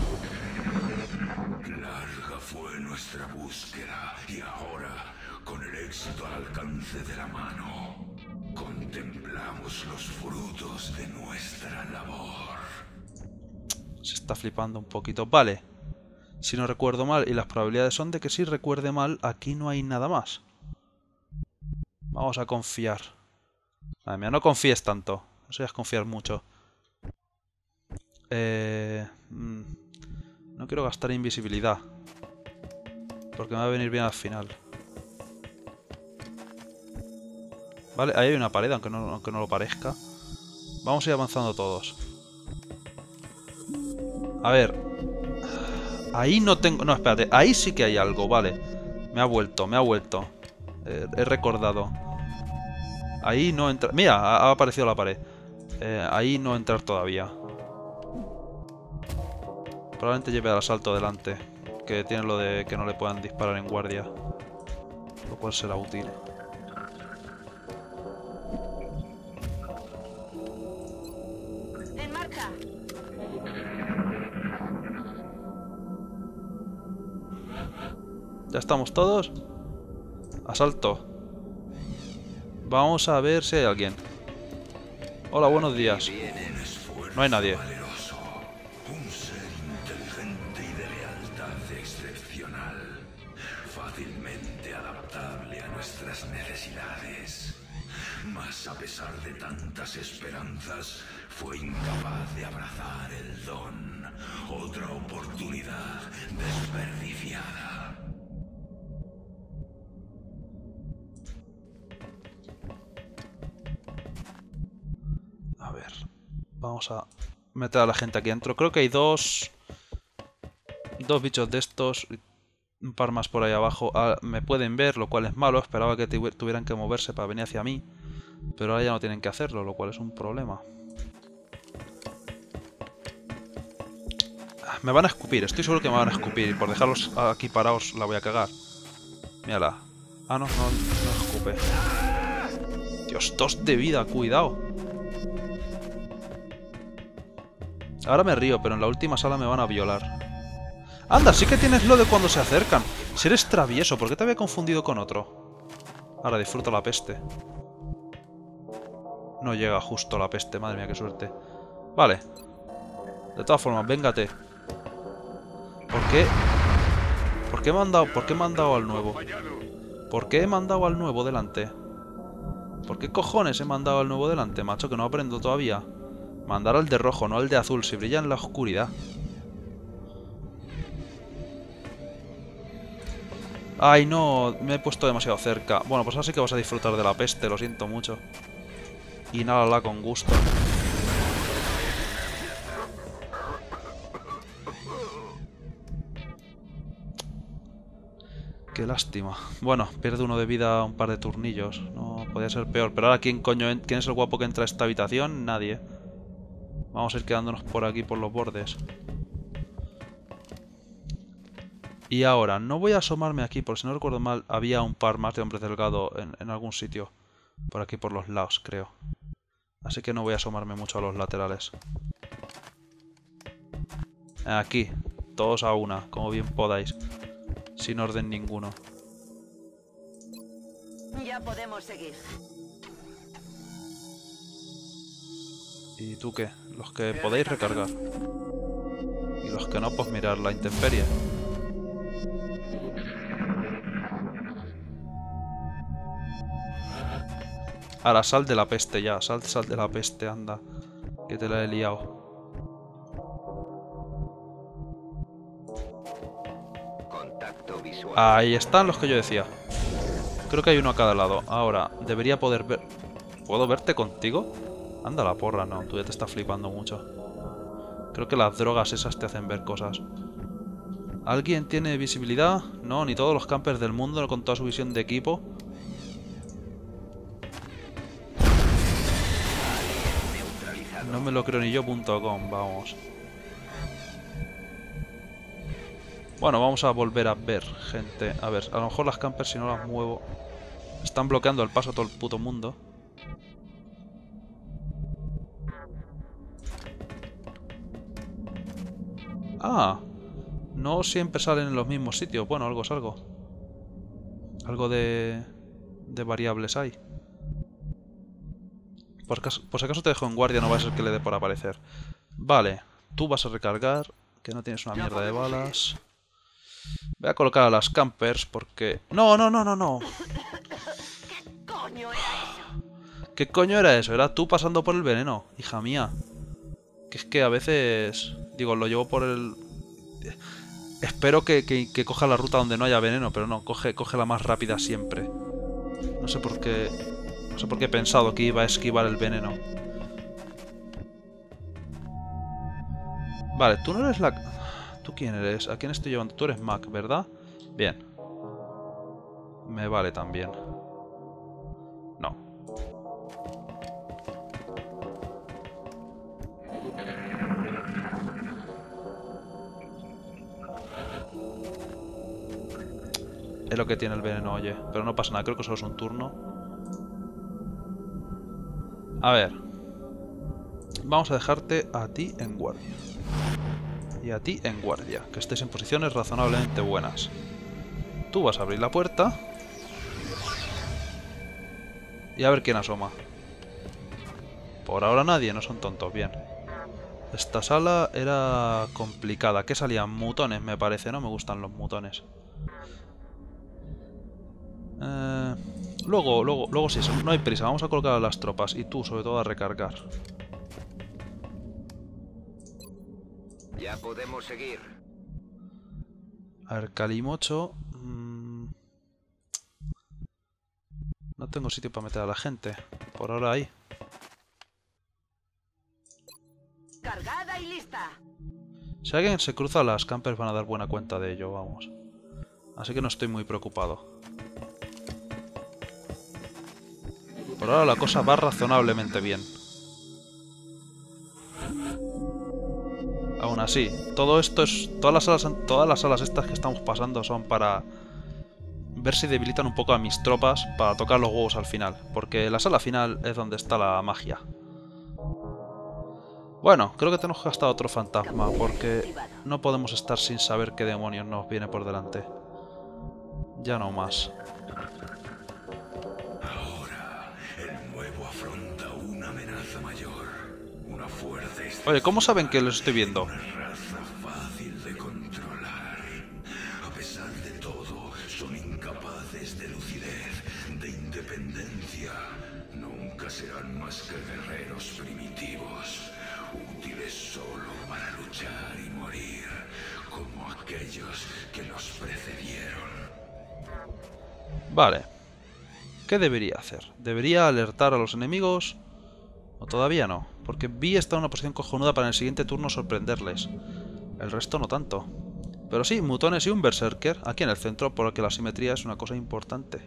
Larga fue nuestra búsqueda y ahora, con el éxito al alcance de la mano, contemplamos los frutos de nuestra labor. Se está flipando un poquito. Vale. Si no recuerdo mal, y las probabilidades son de que si recuerde mal, aquí no hay nada más. Vamos a confiar. Madre mía, no confíes tanto. Eso ya es confiar mucho. Eh, mm, no quiero gastar invisibilidad. Porque me va a venir bien al final. Vale, ahí hay una pared, aunque no, aunque no lo parezca. Vamos a ir avanzando todos. A ver. Ahí no tengo... No, espérate. Ahí sí que hay algo, vale. Me ha vuelto, me ha vuelto. Eh, he recordado. Ahí no entra... Mira, ha, ha aparecido la pared. Eh, ahí no entrar todavía. Probablemente lleve al asalto delante. Que tiene lo de que no le puedan disparar en guardia. Lo cual será útil. ¿Ya estamos todos? Asalto. Vamos a ver si hay alguien. Hola, buenos días. No hay nadie. Un ser inteligente y de lealtad excepcional. Fácilmente adaptable a nuestras necesidades. Mas a pesar de tantas esperanzas, fue incapaz de abrazar el don. Otra oportunidad desperdiciada. A ver. Vamos a meter a la gente aquí dentro. Creo que hay dos... Dos bichos de estos. Un par más por ahí abajo. Ah, me pueden ver, lo cual es malo. Esperaba que tuvieran que moverse para venir hacia mí. Pero ahora ya no tienen que hacerlo, lo cual es un problema. Me van a escupir, estoy seguro que me van a escupir. Y por dejarlos aquí parados la voy a cagar. Mírala. Ah, no, no, no escupe. Dios, dos de vida, cuidado. Ahora me río, pero en la última sala me van a violar. Anda, sí que tienes lo de cuando se acercan. Si eres travieso, ¿por qué te había confundido con otro? Ahora disfruta la peste. No llega justo la peste, madre mía, qué suerte. Vale. De todas formas, véngate. ¿Por qué? ¿Por qué me han dado, por qué me han dado al nuevo? ¿Por qué he mandado al nuevo delante? ¿Por qué cojones he mandado al nuevo delante, macho? Que no aprendo todavía. Mandar al de rojo, no al de azul, si brilla en la oscuridad. Ay, no, me he puesto demasiado cerca. Bueno, pues así que vas a disfrutar de la peste, lo siento mucho. Inhálala con gusto. Qué lástima. Bueno, pierde uno de vida un par de turnillos. No podía ser peor. Pero ahora, ¿quién coño en... ¿quién es el guapo que entra a esta habitación? Nadie. Vamos a ir quedándonos por aquí, por los bordes. Y ahora, no voy a asomarme aquí, porque si no recuerdo mal, había un par más de hombres delgados en, en algún sitio. Por aquí, por los lados, creo. Así que no voy a asomarme mucho a los laterales. Aquí, todos a una, como bien podáis. Sin orden ninguno. Ya podemos seguir. ¿Y tú qué? Los que podéis recargar. Y los que no, pues mirar la intemperie. Ahora, sal de la peste ya. Sal, sal de la peste, anda. Que te la he liado. Contacto visual. Ahí están los que yo decía. Creo que hay uno a cada lado. Ahora, debería poder ver... ¿Puedo verte contigo? Anda la porra, no. Tú ya te estás flipando mucho. Creo que las drogas esas te hacen ver cosas. ¿Alguien tiene visibilidad? No, ni todos los campers del mundo con toda su visión de equipo. No me lo creo ni yo punto com, vamos. Bueno, vamos a volver a ver, gente. A ver, a lo mejor las campers, si no las muevo, están bloqueando el paso a todo el puto mundo. Ah, no siempre salen en los mismos sitios. Bueno, algo es algo. Algo de, de variables hay. Por, caso, por si acaso te dejo en guardia, no va a ser que le dé por aparecer. Vale, tú vas a recargar, que no tienes una mierda de balas. Voy a colocar a las campers porque... ¡No, no, no, no, no! ¿Qué coño era eso? ¿Qué coño era eso? Era tú pasando por el veneno, hija mía. Que es que a veces... Digo, lo llevo por el... Espero que, que, que coja la ruta donde no haya veneno, pero no, coge, coge la más rápida siempre. No sé por qué... No sé por qué he pensado que iba a esquivar el veneno. Vale, tú no eres la... ¿Tú quién eres? ¿A quién estoy llevando? Tú eres Mac, ¿verdad? Bien. Me vale también. No. Es lo que tiene el veneno, oye. Pero no pasa nada, creo que solo es un turno. A ver. Vamos a dejarte a ti en guardia. Y a ti en guardia. Que estéis en posiciones razonablemente buenas. Tú vas a abrir la puerta. Y a ver quién asoma. Por ahora nadie, no son tontos, bien. Esta sala era complicada. ¿Qué salían? Mutones, me parece. No me gustan los mutones. Eh, luego, luego, luego sí, no hay prisa. Vamos a colocar a las tropas. Y tú, sobre todo, a recargar. Ya podemos seguir. A ver, Calimocho... Mmm, no tengo sitio para meter a la gente. Por ahora ahí. Cargada y lista. Si alguien se cruza, las campers van a dar buena cuenta de ello, vamos. Así que no estoy muy preocupado. Por ahora la cosa va razonablemente bien. Aún así, todo esto es... Todas las salas, todas las salas estas que estamos pasando son para ver si debilitan un poco a mis tropas para tocar los huevos al final. Porque la sala final es donde está la magia. Bueno, creo que tenemos gastado otro fantasma, porque no podemos estar sin saber qué demonios nos viene por delante. Ya no más. Ahora, el nuevo afronta una amenaza mayor. Una fuerte... Oye, ¿cómo saben que los estoy viendo? Una raza fácil de controlar. A pesar de todo, son incapaces de lucidez, de independencia. Nunca serán más que guerreros primitivos. Útiles solo para luchar y morir, como aquellos que los precedieron. Vale. ¿Qué debería hacer? ¿Debería alertar a los enemigos? ¿O todavía no? Porque Vi está en una posición cojonuda para en el siguiente turno sorprenderles. El resto no tanto. Pero sí, mutones y un berserker aquí en el centro, porque la simetría es una cosa importante.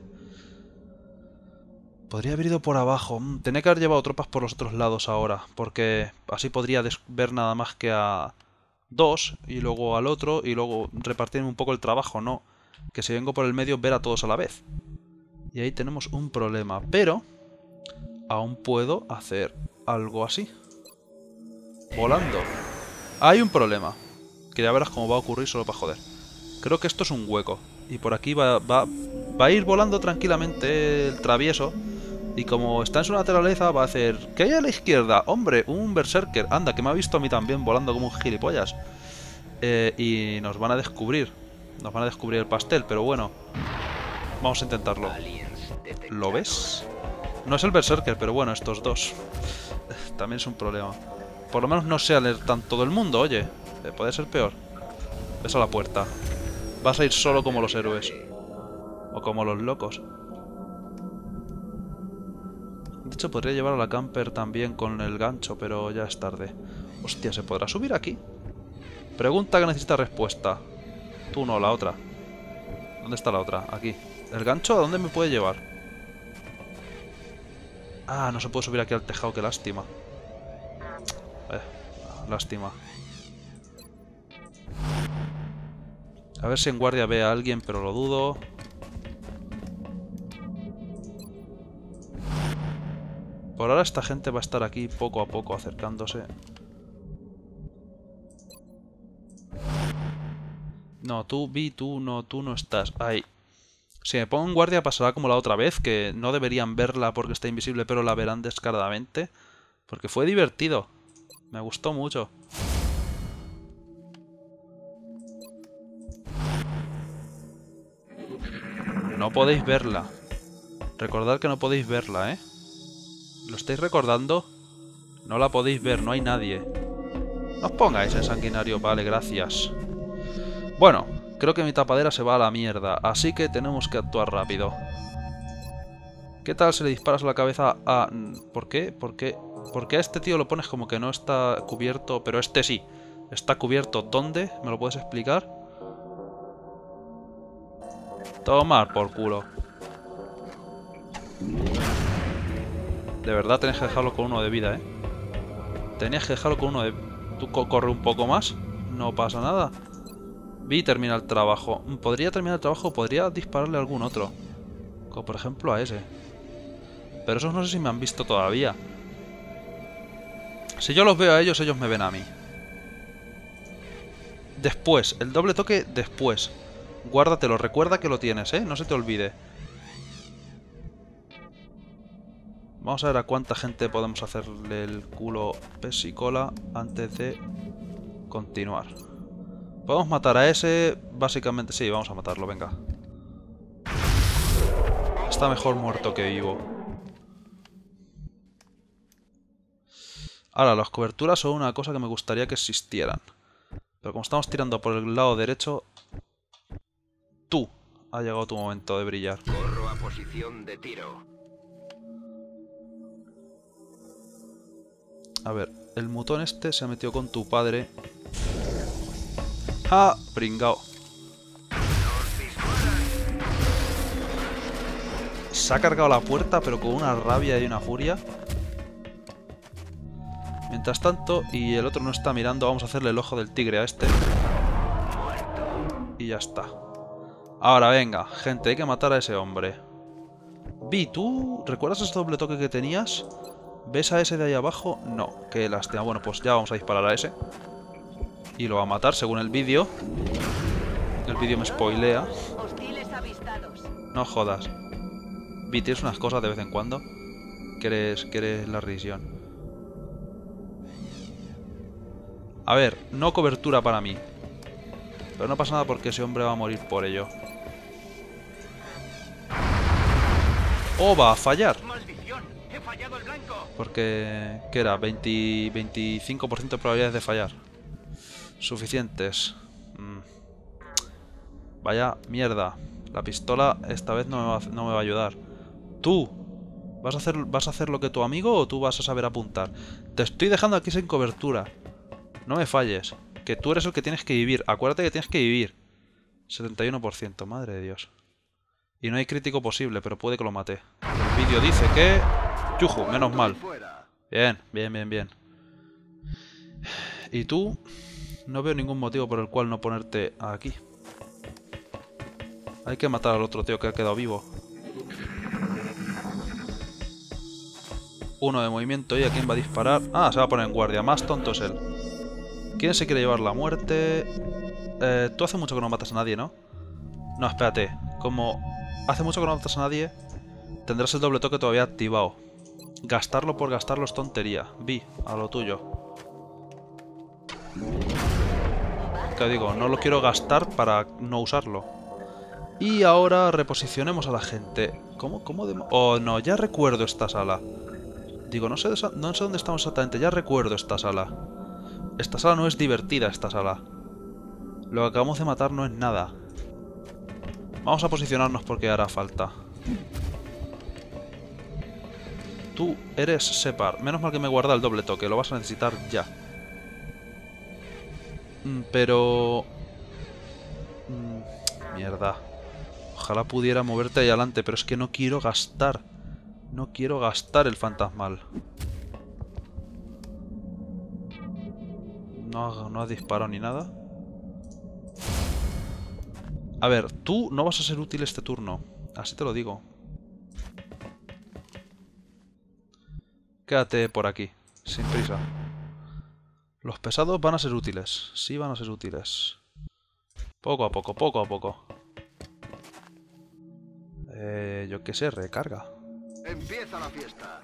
Podría haber ido por abajo. Mm, tenía que haber llevado tropas por los otros lados ahora, porque así podría ver nada más que a dos, y luego al otro, y luego repartir un poco el trabajo, no que si vengo por el medio ver a todos a la vez. Y ahí tenemos un problema, pero aún puedo hacer algo así. Volando. Hay un problema, que ya verás cómo va a ocurrir solo para joder. Creo que esto es un hueco, y por aquí va, va, va a ir volando tranquilamente el travieso. Y como está en su naturaleza, va a hacer... ¿Qué hay a la izquierda? ¡Hombre! Un berserker. Anda, que me ha visto a mí también volando como un gilipollas. Eh, y nos van a descubrir. Nos van a descubrir el pastel, pero bueno. Vamos a intentarlo. ¿Lo ves? No es el berserker, pero bueno, estos dos. También es un problema. Por lo menos no se alertan todo el mundo, oye. Eh, puede ser peor. Ves a la puerta. Vas a ir solo como los héroes. O como los locos. De hecho, podría llevar a la camper también con el gancho, pero ya es tarde. Hostia, ¿se podrá subir aquí? Pregunta que necesita respuesta. Tú no, la otra. ¿Dónde está la otra? Aquí. ¿El gancho a dónde me puede llevar? Ah, no se puede subir aquí al tejado, qué lástima. Eh, lástima. A ver si en guardia ve a alguien, pero lo dudo. Por ahora esta gente va a estar aquí poco a poco acercándose. No, tú, Vi, tú no, tú no estás. Ahí. Si me pongo en guardia pasará como la otra vez, que no deberían verla porque está invisible, pero la verán descaradamente. Porque fue divertido. Me gustó mucho. No podéis verla. Recordad que no podéis verla, ¿eh? ¿Lo estáis recordando? No la podéis ver, no hay nadie. No os pongáis en sanguinario, vale, gracias. Bueno, creo que mi tapadera se va a la mierda, así que tenemos que actuar rápido. ¿Qué tal si le disparas a la cabeza a... ¿Por qué? ¿Por qué? ¿Por qué a este tío lo pones como que no está cubierto? Pero este sí. ¿Está cubierto dónde? ¿Me lo puedes explicar? Tomar por culo. De verdad tenías que dejarlo con uno de vida, ¿eh? Tenías que dejarlo con uno de... Tú co corre un poco más. No pasa nada. Vi termina el trabajo. Podría terminar el trabajo o podría dispararle a algún otro. Como por ejemplo a ese. Pero esos no sé si me han visto todavía. Si yo los veo a ellos, ellos me ven a mí. Después. El doble toque después. Guárdatelo, recuerda que lo tienes, ¿eh? No se te olvide. Vamos a ver a cuánta gente podemos hacerle el culo pesicola antes de continuar. Podemos matar a ese, básicamente... Sí, vamos a matarlo, venga. Está mejor muerto que vivo. Ahora, las coberturas son una cosa que me gustaría que existieran. Pero como estamos tirando por el lado derecho... Tú, ha llegado tu momento de brillar. Corro a posición de tiro. A ver, el mutón este se ha metido con tu padre. ¡Ja! Pringao. Se ha cargado la puerta, pero con una rabia y una furia. Mientras tanto, y el otro no está mirando, vamos a hacerle el ojo del tigre a este. Y ya está. Ahora, venga, gente, hay que matar a ese hombre. Vi, ¿tú recuerdas ese doble toque que tenías? ¿Ves a ese de ahí abajo? No, qué lástima. Bueno, pues ya vamos a disparar a ese. Y lo va a matar, según el vídeo. El vídeo me spoilea. Hostiles avistados. No jodas. Vi, tienes unas cosas de vez en cuando. Que eres, que eres la risión. A ver, no cobertura para mí. Pero no pasa nada porque ese hombre va a morir por ello. ¡Oh, va a fallar! ¡Maldición! ¡He fallado el blanco! Porque... ¿qué era? veinte, veinticinco por ciento de probabilidades de fallar. Suficientes. Mm. Vaya mierda. La pistola esta vez no me va, no me va a ayudar. ¿Tú? ¿Vas a, hacer, ¿Vas a hacer lo que tu amigo o tú vas a saber apuntar? Te estoy dejando aquí sin cobertura. No me falles. Que tú eres el que tienes que vivir. Acuérdate que tienes que vivir. setenta y uno por ciento. Madre de Dios. Y no hay crítico posible, pero puede que lo mate. El vídeo dice que... ¡Yuju! Menos mal. Bien, bien, bien, bien. ¿Y tú? No veo ningún motivo por el cual no ponerte aquí. Hay que matar al otro tío que ha quedado vivo. Uno de movimiento. ¿Y a quién va a disparar? Ah, se va a poner en guardia. Más tonto es él. ¿Quién se quiere llevar la muerte? Eh, tú hace mucho que no matas a nadie, ¿no? No, espérate. Como hace mucho que no matas a nadie, tendrás el doble toque todavía activado. Gastarlo por gastarlo es tontería. Vi, a lo tuyo. Que digo, no lo quiero gastar para no usarlo. Y ahora reposicionemos a la gente. ¿Cómo? ¿Cómo de...? Oh, no, ya recuerdo esta sala. Digo, no sé, no sé dónde estamos exactamente. Ya recuerdo esta sala. Esta sala no es divertida, esta sala. Lo que acabamos de matar no es nada. Vamos a posicionarnos porque hará falta. Tú eres Separ. Menos mal que me guarda el doble toque. Lo vas a necesitar ya. Mm, pero... Mm, mierda. Ojalá pudiera moverte ahí adelante, pero es que no quiero gastar. No quiero gastar el fantasmal. No, no has disparado ni nada. A ver, tú no vas a ser útil este turno. Así te lo digo. Quédate por aquí, sin prisa. Los pesados van a ser útiles. Sí van a ser útiles. Poco a poco, poco a poco. Eh, yo qué sé, recarga. Empieza la fiesta.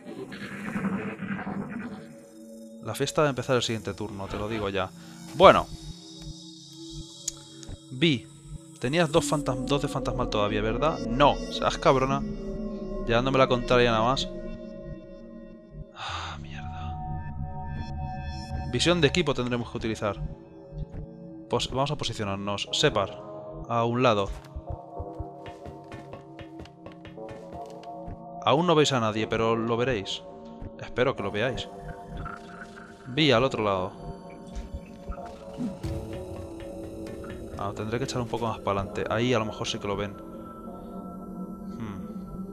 La fiesta va a empezar el siguiente turno, te lo digo ya. Bueno. Vi. Tenías dos, dos de fantasmal todavía, ¿verdad? No. Seas cabrona. Llevándome la contraria nada más. Ah, mierda. Visión de equipo tendremos que utilizar. Pues vamos a posicionarnos. Separ. A un lado. Aún no veis a nadie, pero lo veréis. Espero que lo veáis. Vi al otro lado. Ah, tendré que echar un poco más para adelante. Ahí a lo mejor sí que lo ven. Hmm.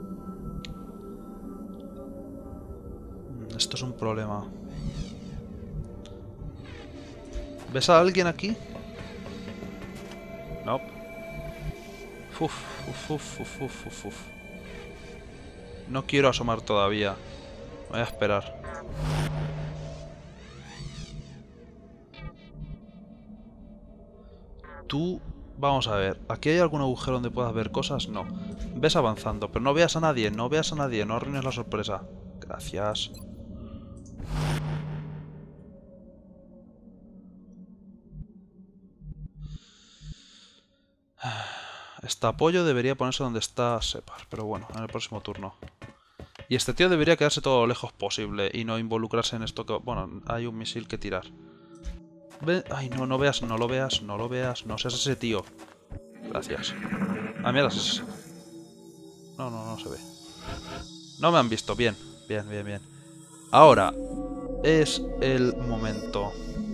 Esto es un problema. ¿Ves a alguien aquí? No. Uf, uf, uf, uf, uf, uf, uf. No quiero asomar todavía. Voy a esperar. Tú Vamos a ver. ¿Aquí hay algún agujero donde puedas ver cosas? No. Ves avanzando, pero no veas a nadie, no veas a nadie, no arruines la sorpresa. Gracias. Este apoyo debería ponerse donde está Separ, pero bueno, en el próximo turno. Y este tío debería quedarse todo lo lejos posible y no involucrarse en esto que... Bueno, hay un misil que tirar. Ve... Ay, no, no veas, no lo veas, no lo veas, no seas ese tío. Gracias. Ah, mira, es ese. No, no, no se ve. No me han visto, bien, bien, bien, bien. Ahora es el momento.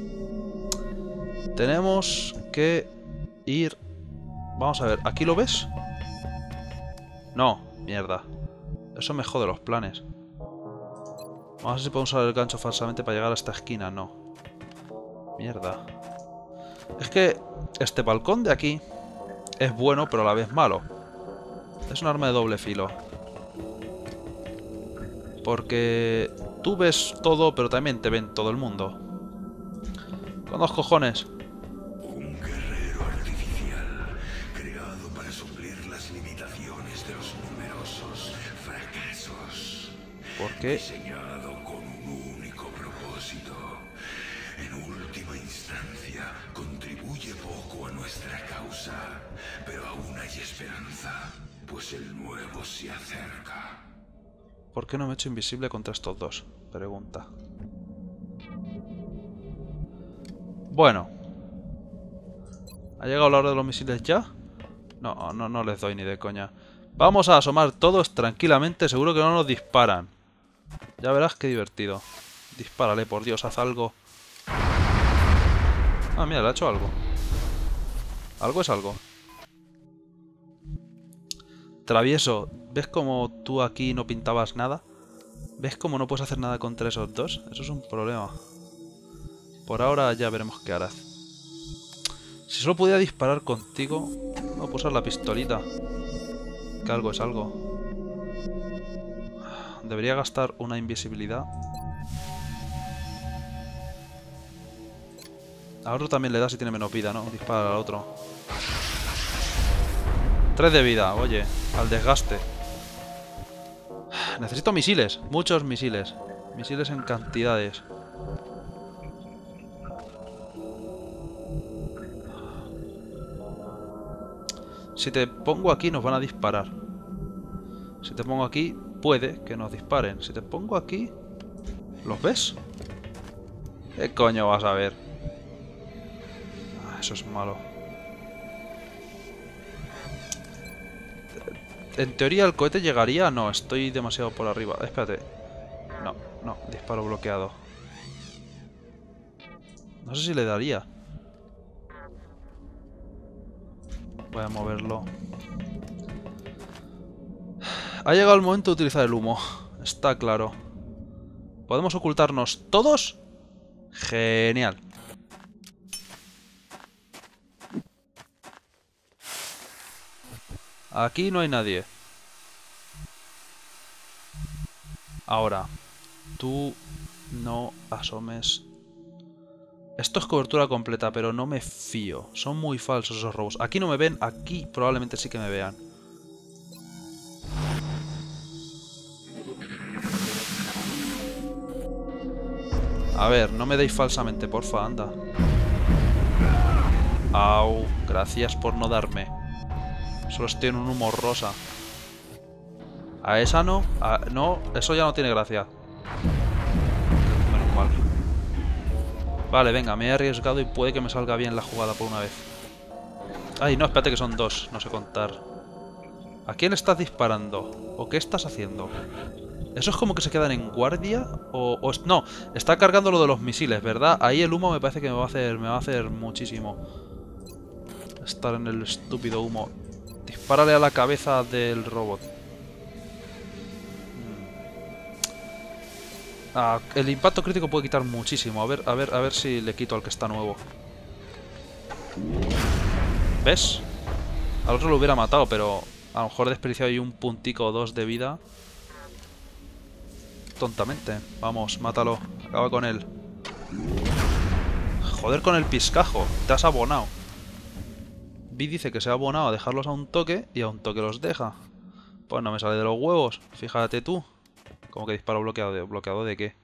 Tenemos que ir... Vamos a ver, ¿aquí lo ves? No, mierda. Eso me jode los planes. Vamos a ver si podemos usar el gancho falsamente para llegar a esta esquina. No. Mierda. Es que este balcón de aquí es bueno, pero a la vez malo. Es un arma de doble filo. Porque tú ves todo, pero también te ven todo el mundo. Con dos cojones. Un guerrero artificial creado para suplir las limitaciones de los numerosos fracasos. ¿Por qué? Diseñado con un único propósito. En última instancia, contribuye poco a nuestra causa, pero aún hay esperanza, pues el nuevo se acerca. ¿Por qué no me he hecho invisible contra estos dos? Pregunta. Bueno. ¿Ha llegado la hora de los misiles ya? No, no, no les doy ni de coña. Vamos a asomar todos tranquilamente, seguro que no nos disparan. Ya verás qué divertido. Dispárale, por Dios, haz algo. Ah, mira, le ha hecho algo. Algo es algo. Travieso, ¿ves cómo tú aquí no pintabas nada? ¿Ves cómo no puedes hacer nada contra esos dos? Eso es un problema. Por ahora ya veremos qué harás. Si solo pudiera disparar contigo... No puedo usar la pistolita. Que algo es algo. Debería gastar una invisibilidad. A otro también le da si tiene menos vida, ¿no? Dispara al otro. Tres de vida, oye. Al desgaste. Necesito misiles. Muchos misiles. Misiles en cantidades. Si te pongo aquí nos van a disparar. Si te pongo aquí, puede que nos disparen. Si te pongo aquí... ¿Los ves? ¿Qué coño vas a ver? Ah, eso es malo. En teoría el cohete llegaría... No, estoy demasiado por arriba. Espérate. No, no, disparo bloqueado. No sé si le daría. Voy a moverlo. Ha llegado el momento de utilizar el humo. Está claro. ¿Podemos ocultarnos todos? Genial. Aquí no hay nadie. Ahora, tú no asomes. Esto es cobertura completa, pero no me fío. Son muy falsos esos robos. Aquí no me ven, aquí probablemente sí que me vean. A ver, no me deis falsamente, porfa, anda. Au, gracias por no darme. Solo estoy en un humo rosa. A esa no, a, no, eso ya no tiene gracia. Menos mal. Vale, venga, me he arriesgado y puede que me salga bien la jugada por una vez. Ay, no, espérate que son dos, no sé contar. ¿A quién estás disparando? ¿O qué estás haciendo? ¿Eso es como que se quedan en guardia? O, o no, está cargando lo de los misiles, ¿verdad? Ahí el humo me parece que me va a hacer, me va a hacer muchísimo. Estar en el estúpido humo. Dispárale a la cabeza del robot. Ah, el impacto crítico puede quitar muchísimo. A ver, a ver, a ver si le quito al que está nuevo. ¿Ves? Al otro lo hubiera matado, pero a lo mejor he desperdiciado ahí un puntico o dos de vida. Tontamente. Vamos, mátalo. Acaba con él. Joder con el piscajo. Te has abonado. B dice que se ha abonado a dejarlos a un toque y a un toque los deja. Pues no me sale de los huevos. Fíjate tú. ¿Cómo que disparo bloqueado? ¿De, bloqueado de qué?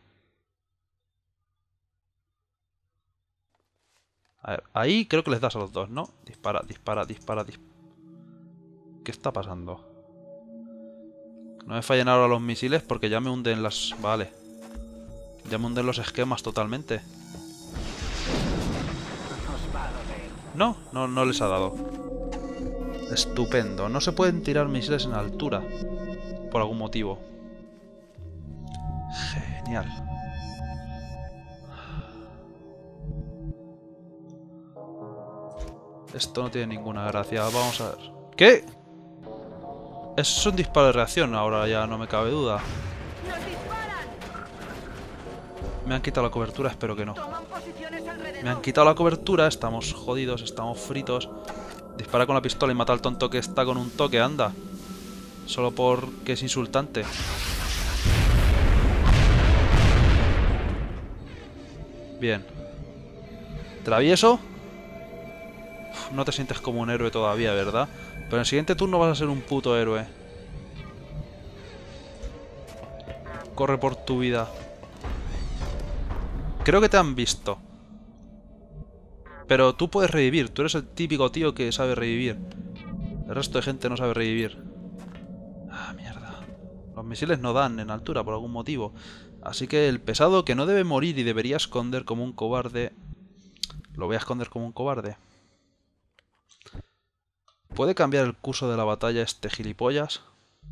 A ver, ahí creo que les das a los dos, ¿no? Dispara, dispara, dispara, dispara. ¿Qué está pasando? No me fallen ahora los misiles porque ya me hunden las... Vale. Ya me hunden los esquemas totalmente. No, no, no les ha dado. Estupendo. No se pueden tirar misiles en altura. Por algún motivo. Genial. Esto no tiene ninguna gracia. Vamos a ver. ¿Qué? Es un disparo de reacción. Ahora ya no me cabe duda. Me han quitado la cobertura. Espero que no. Me han quitado la cobertura. Estamos jodidos. Estamos fritos. Dispara con la pistola y mata al tonto que está con un toque. Anda. Solo porque es insultante. Bien. Travieso. Uf, no te sientes como un héroe todavía, ¿verdad? Pero en el siguiente turno vas a ser un puto héroe. Corre por tu vida. Creo que te han visto. Pero tú puedes revivir. Tú eres el típico tío que sabe revivir. El resto de gente no sabe revivir. Ah, mierda. Los misiles no dan en altura por algún motivo. Así que el pesado que no debe morir y debería esconder como un cobarde... Lo voy a esconder como un cobarde. ¿Puede cambiar el curso de la batalla este gilipollas?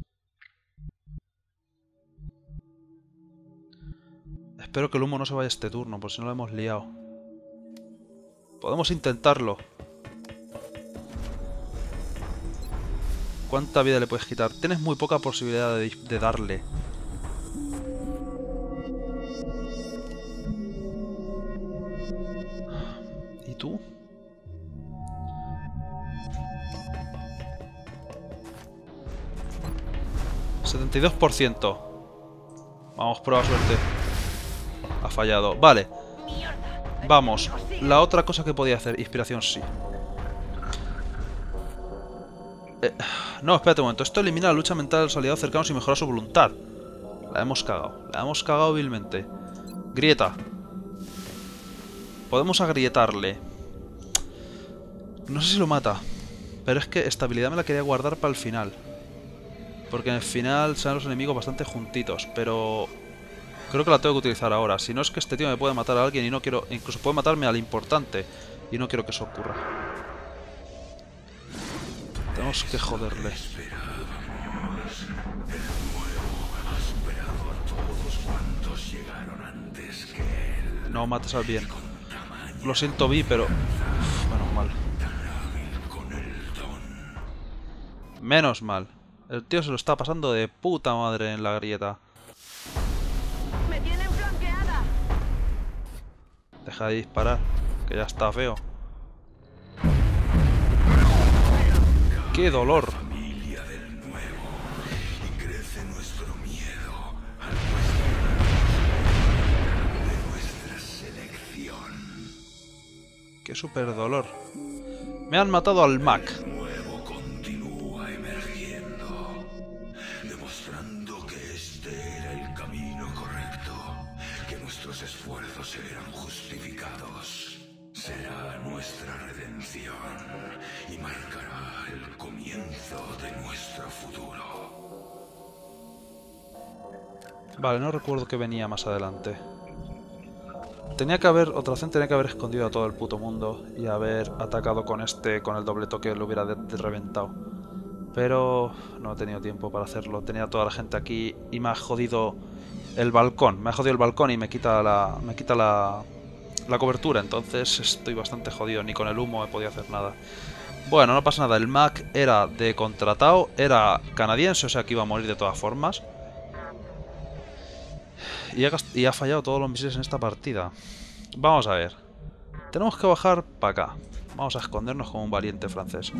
Espero que el humo no se vaya este turno, por si no lo hemos liado. Podemos intentarlo. ¿Cuánta vida le puedes quitar? Tienes muy poca posibilidad de, de darle. ¿Y tú? setenta y dos por ciento. Vamos, prueba suerte. Ha fallado. Vale. Vamos. La otra cosa que podía hacer. Inspiración sí. Eh, no, espérate un momento. Esto elimina la lucha mental de los aliados cercanos y mejora su voluntad. La hemos cagado. La hemos cagado vilmente. Grieta. Podemos agrietarle. No sé si lo mata. Pero es que estabilidad me la quería guardar para el final. Porque en el final serán los enemigos bastante juntitos. Pero creo que la tengo que utilizar ahora. Si no es que este tío me puede matar a alguien y no quiero... Incluso puede matarme al importante. Y no quiero que eso ocurra. Tenemos que joderle. No mates al bien. Lo siento, Vi, pero... Uf, menos mal. Menos mal. El tío se lo está pasando de puta madre en la grieta. ¡Me tienen flanqueada! Deja de disparar, que ya está feo. ¡Qué dolor! ¡Qué super dolor! Me han matado al Mac. Esfuerzos serán justificados. Será nuestra redención y marcará el comienzo de nuestro futuro. Vale, no recuerdo que venía más adelante. Tenía que haber, otra vez tenía que haber escondido a todo el puto mundo y haber atacado con este, con el doble toque lo hubiera de, de reventado. Pero no he tenido tiempo para hacerlo. Tenía toda la gente aquí y me ha jodido el balcón. Me ha jodido el balcón y me quita la, me quita la, la cobertura. Entonces estoy bastante jodido. Ni con el humo he podido hacer nada. Bueno, no pasa nada. El Mac era de contratado. Era canadiense, o sea que iba a morir de todas formas. Y ha, y ha fallado todos los misiles en esta partida. Vamos a ver. Tenemos que bajar para acá. Vamos a escondernos como un valiente francés.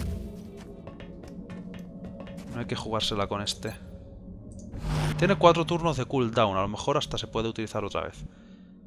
No hay que jugársela con este. Tiene cuatro turnos de cooldown. A lo mejor hasta se puede utilizar otra vez.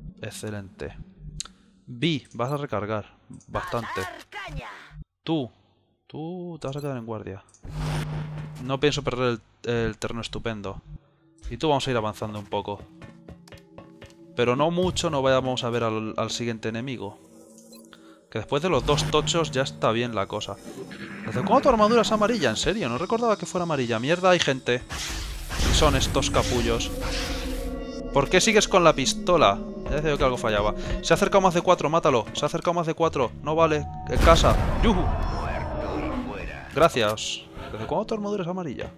Excelente. Vi, vas a recargar bastante. Tú Tú te vas a quedar en guardia. No pienso perder el, el terreno estupendo. Y tú vamos a ir avanzando un poco. Pero no mucho, no vayamos a ver al, al siguiente enemigo. Que después de los dos tochos ya está bien la cosa. ¿Desde cuándo tu armadura es amarilla? ¿En serio? No recordaba que fuera amarilla. Mierda, hay gente. Y son estos capullos. ¿Por qué sigues con la pistola? Ya decía yo que algo fallaba. Se ha acercado más de cuatro, mátalo. Se ha acercado más de cuatro. No vale. En casa. ¡Yuhu! Gracias. ¿Desde cuándo tu armadura es amarilla?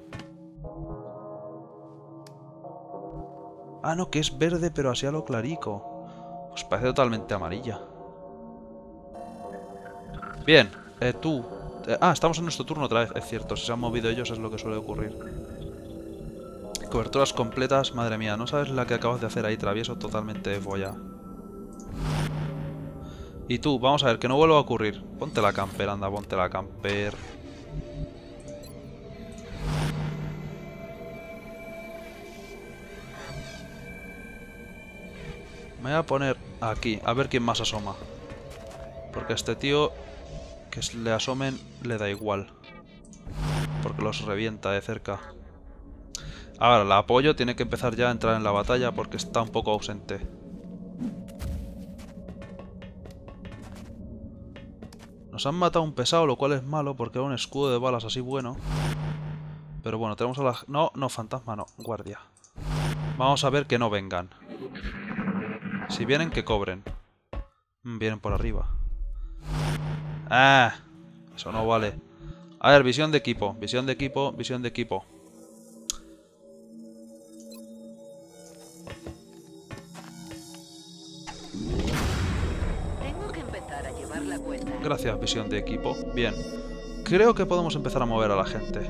Ah, no, que es verde, pero así a lo clarico. Pues parece totalmente amarilla. Bien, eh, tú... Eh, ah, estamos en nuestro turno otra vez, es cierto. Si se han movido ellos es lo que suele ocurrir. Coberturas completas, madre mía. No sabes la que acabas de hacer ahí, travieso totalmente folla. Y tú, vamos a ver, que no vuelva a ocurrir. Ponte la camper, anda, ponte la camper. Me voy a poner aquí, a ver quién más asoma. Porque a este tío, que le asomen, le da igual. Porque los revienta de cerca. Ahora, el apoyo tiene que empezar ya a entrar en la batalla porque está un poco ausente. Nos han matado un pesado, lo cual es malo porque era un escudo de balas así bueno. Pero bueno, tenemos a la... No, no, fantasma, no, guardia. Vamos a ver que no vengan. Si vienen, que cobren. Vienen por arriba. ¡Ah! Eso no vale. A ver, visión de equipo. Visión de equipo, visión de equipo. Tengo que empezar a llevar la cuenta. Gracias, visión de equipo. Bien. Creo que podemos empezar a mover a la gente.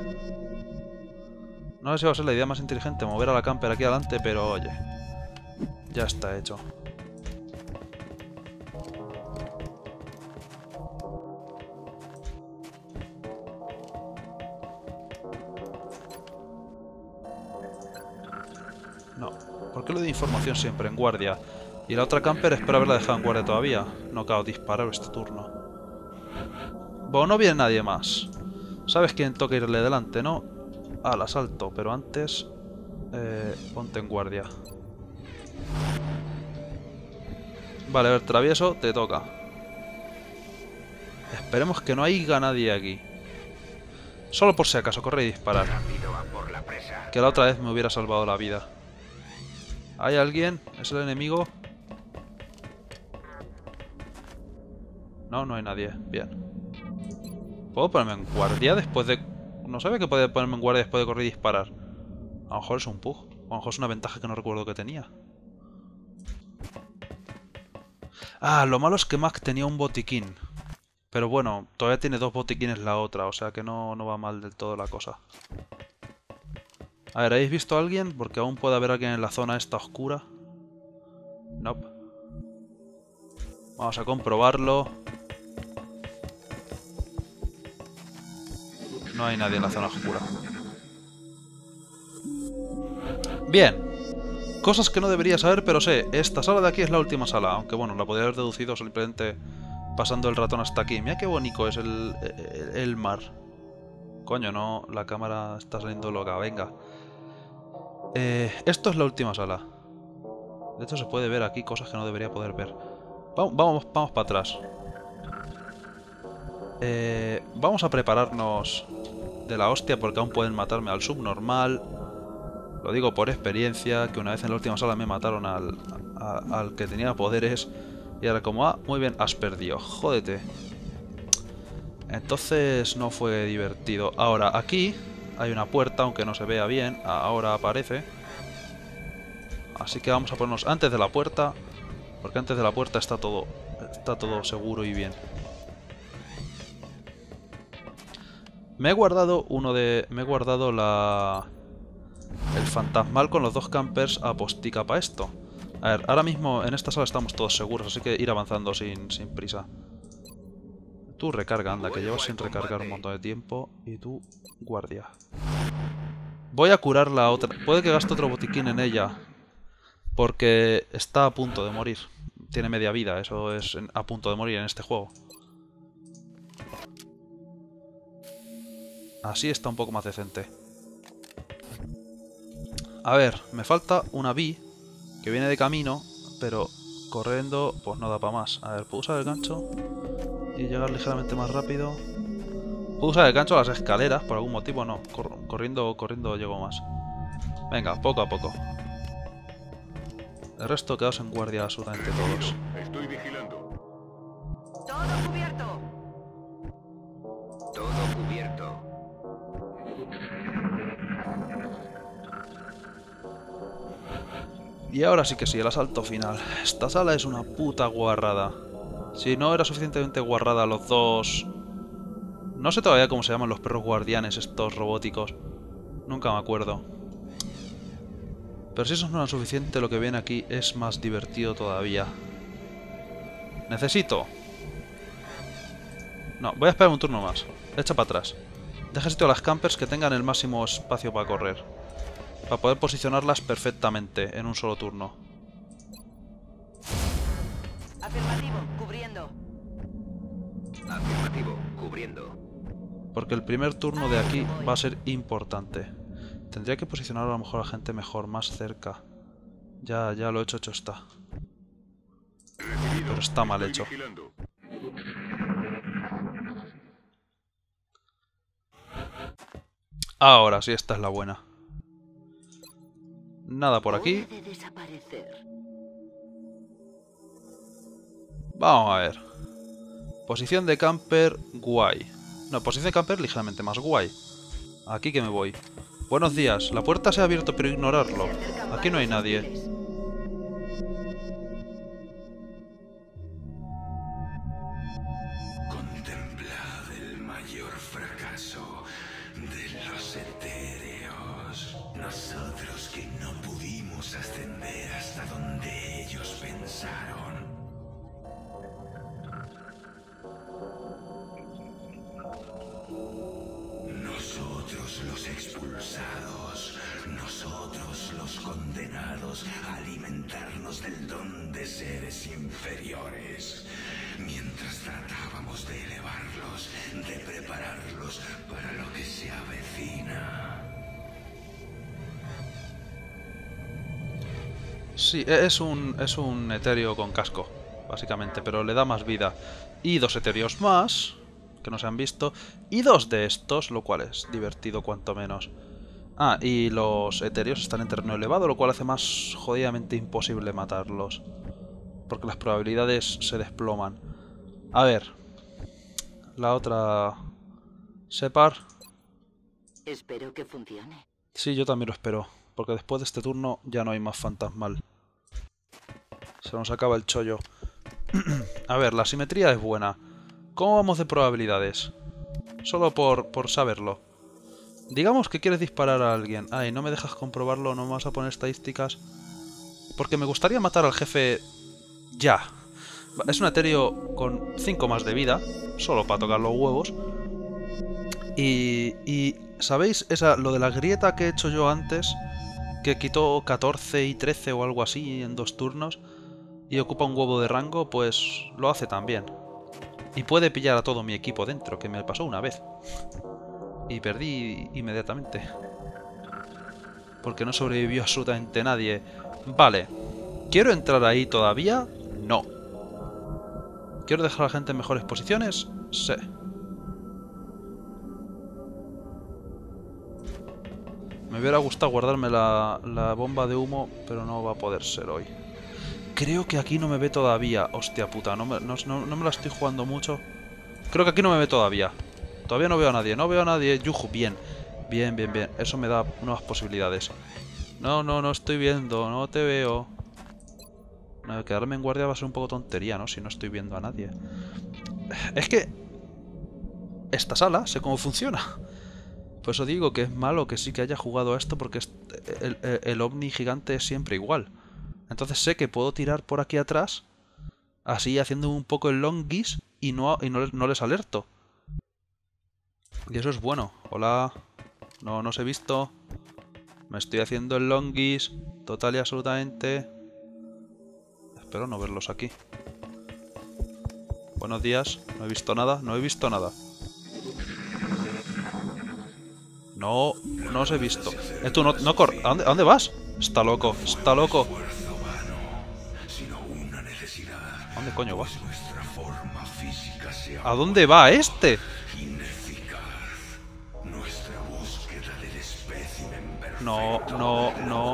No sé si va a ser la idea más inteligente mover a la camper aquí adelante, pero oye. Ya está hecho. No. ¿Por qué lo de información siempre en guardia? Y la otra camper espero haberla dejado en guardia todavía. No acabo de disparar este turno. Bueno, no viene nadie más. ¿Sabes quién toca irle delante, no? Al asalto, pero antes... Eh, ponte en guardia. Vale, a ver, travieso, te toca. Esperemos que no haya nadie aquí. Solo por si acaso, corre y disparar. Que la otra vez me hubiera salvado la vida. ¿Hay alguien? ¿Es el enemigo? No, no hay nadie. Bien. ¿Puedo ponerme en guardia después de...? No sabía que podía ponerme en guardia después de correr y disparar. A lo mejor es un pug. A lo mejor es una ventaja que no recuerdo que tenía. Ah, lo malo es que Mac tenía un botiquín. Pero bueno, todavía tiene dos botiquines la otra. O sea que no, no va mal del todo la cosa. A ver, ¿habéis visto a alguien? Porque aún puede haber alguien en la zona esta oscura. Nope. Vamos a comprobarlo. No hay nadie en la zona oscura. Bien. Cosas que no debería saber, pero sé. Esta sala de aquí es la última sala. Aunque bueno, la podría haber deducido simplemente pasando el ratón hasta aquí. Mira qué bonito es el, el, el mar. Coño, no. La cámara está saliendo loca. Venga. Eh, esto es la última sala. De hecho se puede ver aquí cosas que no debería poder ver. Vamos, vamos, vamos para atrás. Eh, vamos a prepararnos de la hostia porque aún pueden matarme al subnormal. Lo digo por experiencia, que una vez en la última sala me mataron al, a, al que tenía poderes. Y ahora como, ah, muy bien, has perdido. Jódete. Entonces no fue divertido. Ahora, aquí hay una puerta, aunque no se vea bien. Ahora aparece. Así que vamos a ponernos antes de la puerta. Porque antes de la puerta está todo, está todo seguro y bien. Me he guardado uno de... Me he guardado la... El fantasmal con los dos campers a postica para esto. A ver, ahora mismo en esta sala estamos todos seguros, así que ir avanzando sin, sin prisa. Tú recarga, anda, que llevas sin recargar un montón de tiempo. Y tú, guardia. Voy a curar la otra. Puede que gaste otro botiquín en ella. Porque está a punto de morir. Tiene media vida, eso es a punto de morir en este juego. Así está un poco más decente. A ver, me falta una B que viene de camino, pero corriendo pues no da para más. A ver, puedo usar el gancho y llegar ligeramente más rápido. Puedo usar el gancho a las escaleras, por algún motivo no. Cor corriendo, corriendo llego más. Venga, poco a poco. El resto quedaos en guardia absolutamente todos. Estoy vigilando. Todo cubierto. Todo cubierto. Y ahora sí que sí, el asalto final. Esta sala es una puta guarrada. Si no era suficientemente guarrada los dos... No sé todavía cómo se llaman los perros guardianes estos robóticos. Nunca me acuerdo. Pero si esos no eran suficiente, lo que viene aquí es más divertido todavía. Necesito... No, voy a esperar un turno más. Echa para atrás. Deja sitio a las campers que tengan el máximo espacio para correr. Para poder posicionarlas perfectamente en un solo turno. Afirmativo, cubriendo. Afirmativo, cubriendo. Porque el primer turno de aquí va a ser importante. Tendría que posicionar a lo mejor a la gente mejor, más cerca. Ya, ya lo he hecho, hecho está. Pero está mal hecho. Ahora sí, esta es la buena. Nada por aquí. Hora de desaparecer. Vamos a ver. Posición de camper, guay. No, posición de camper ligeramente más guay. Aquí que me voy. Buenos días. La puerta se ha abierto, pero ignorarlo. Aquí no hay nadie. Contemplad el mayor fracaso de los etéreos. Nosotros que no pudimos ascender hasta donde ellos pensaron. Nosotros los expulsados, nosotros los condenados a alimentarnos del don de seres inferiores, mientras tratábamos de elevarlos, de prepararlos para lo que se avecina. Sí, es un, es un etéreo con casco, básicamente, pero le da más vida. Y dos etéreos más, que no se han visto, y dos de estos, lo cual es divertido cuanto menos. Ah, y los etéreos están en terreno elevado, lo cual hace más jodidamente imposible matarlos. Porque las probabilidades se desploman. A ver. La otra... Separ. Espero que funcione. Sí, yo también lo espero. Porque después de este turno ya no hay más fantasmal. Se nos acaba el chollo. A ver, la simetría es buena. ¿Cómo vamos de probabilidades? Solo por, por saberlo. Digamos que quieres disparar a alguien. Ay, no me dejas comprobarlo, no me vas a poner estadísticas. Porque me gustaría matar al jefe ya. Es un etéreo con cinco más de vida, solo para tocar los huevos. Y, y ¿sabéis esa, lo de la grieta que he hecho yo antes? Que quitó catorce y trece o algo así en dos turnos. Y ocupa un huevo de rango, pues lo hace también. Y puede pillar a todo mi equipo dentro, que me pasó una vez. Y perdí inmediatamente. Porque no sobrevivió absolutamente nadie. Vale. ¿Quiero entrar ahí todavía? No. ¿Quiero dejar a la gente en mejores posiciones? Sí. Me hubiera gustado guardarme la, la bomba de humo, pero no va a poder ser hoy. Creo que aquí no me ve todavía. Hostia puta, no me, no, no, no me la estoy jugando mucho. Creo que aquí no me ve todavía. Todavía no veo a nadie, no veo a nadie. Yuju, bien. Bien, bien, bien. Eso me da nuevas posibilidades. No, no, no estoy viendo, no te veo. No, quedarme en guardia va a ser un poco tontería, ¿no? Si no estoy viendo a nadie. Es que... esta sala, sé cómo funciona. Por eso digo que es malo que sí que haya jugado a esto, porque el, el, el ovni gigante es siempre igual. Entonces sé que puedo tirar por aquí atrás, así haciendo un poco el longis, y no, y no, no les alerto. Y eso es bueno. Hola. No, no os he visto. Me estoy haciendo el longis, total y absolutamente. Espero no verlos aquí. Buenos días. No he visto nada, no he visto nada. No, no os he visto. Eh, tú no, no cor... ¿A dónde, ¿A dónde vas? Está loco, está loco. ¿A dónde coño va? ¿A dónde va este? No, no, no.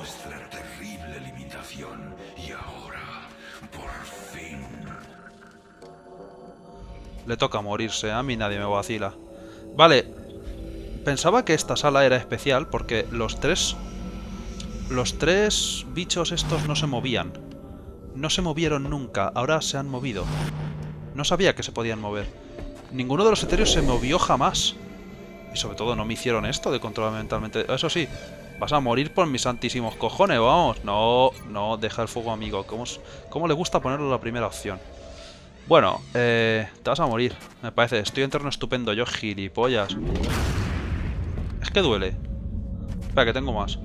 Le toca morirse, a mí nadie me vacila. Vale. Pensaba que esta sala era especial porque los tres... Los tres bichos estos no se movían. No se movieron nunca, ahora se han movido. No sabía que se podían mover. Ninguno de los etéreos se movió jamás. Y sobre todo no me hicieron esto de controlar mentalmente. Eso sí, vas a morir por mis santísimos cojones, vamos. No, no, deja el fuego, amigo. ¿Cómo, cómo le gusta ponerlo la primera opción? Bueno, eh, te vas a morir, me parece. Estoy en terreno estupendo, yo gilipollas. Es que duele. Espera, que tengo más.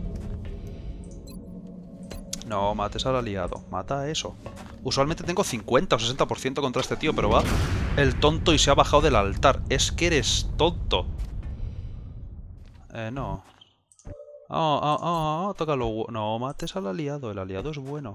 No, mates al aliado. Mata a eso. Usualmente tengo cincuenta o sesenta por ciento contra este tío, pero va el tonto y se ha bajado del altar. Es que eres tonto. Eh, no. Ah, ah, ah, ah, tócalo. No, mates al aliado. El aliado es bueno.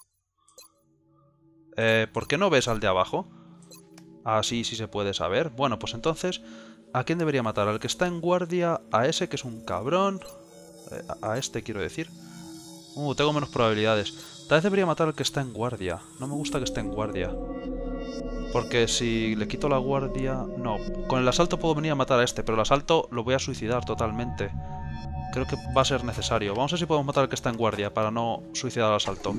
Eh, ¿por qué no ves al de abajo? Ah, sí, sí se puede saber. Bueno, pues entonces, ¿a quién debería matar? ¿Al que está en guardia? ¿A ese que es un cabrón? Eh, a este quiero decir. Uh, tengo menos probabilidades. Tal vez debería matar al que está en guardia. No me gusta que esté en guardia. Porque si le quito la guardia... No, con el asalto puedo venir a matar a este, pero el asalto lo voy a suicidar totalmente. Creo que va a ser necesario. Vamos a ver si podemos matar al que está en guardia para no suicidar al asalto.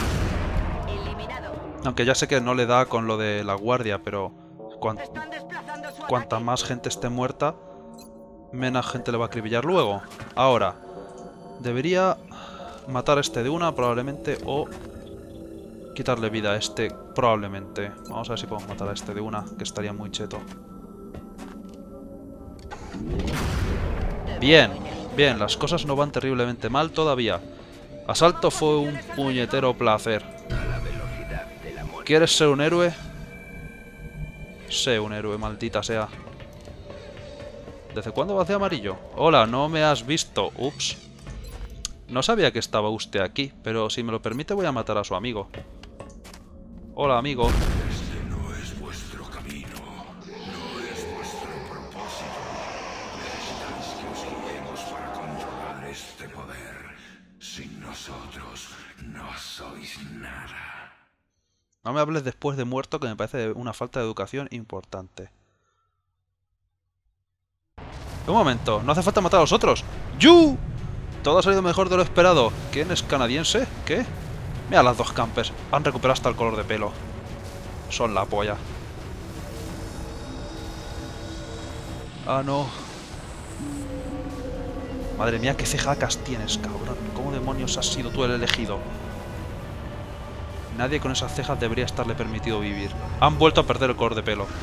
Aunque ya sé que no le da con lo de la guardia, pero... Cuan... Cuanta más gente esté muerta, menos gente le va a acribillar luego. Ahora, debería matar a este de una, probablemente, o quitarle vida a este, probablemente. Vamos a ver si podemos matar a este de una, que estaría muy cheto. Bien, bien, las cosas no van terriblemente mal todavía. Asalto fue un puñetero placer. ¿Quieres ser un héroe? Sé un héroe, maldita sea. ¿Desde cuándo va de amarillo? Hola, no me has visto. Ups. No sabía que estaba usted aquí, pero si me lo permite voy a matar a su amigo. Hola, amigo. Este no es vuestro camino. No es vuestro propósito. Necesitáis que os guiemos para controlar este poder. Sin nosotros no sois nada. No me hables después de muerto, que me parece una falta de educación importante. Un momento, no hace falta matar a los otros. ¡Yu! Todo ha salido mejor de lo esperado. ¿Quién es canadiense? ¿Qué? Mira las dos campers. Han recuperado hasta el color de pelo. Son la polla. Ah, no. Madre mía, qué cejacas tienes, cabrón. ¿Cómo demonios has sido tú el elegido? Nadie con esas cejas debería estarle permitido vivir. Han vuelto a perder el color de pelo.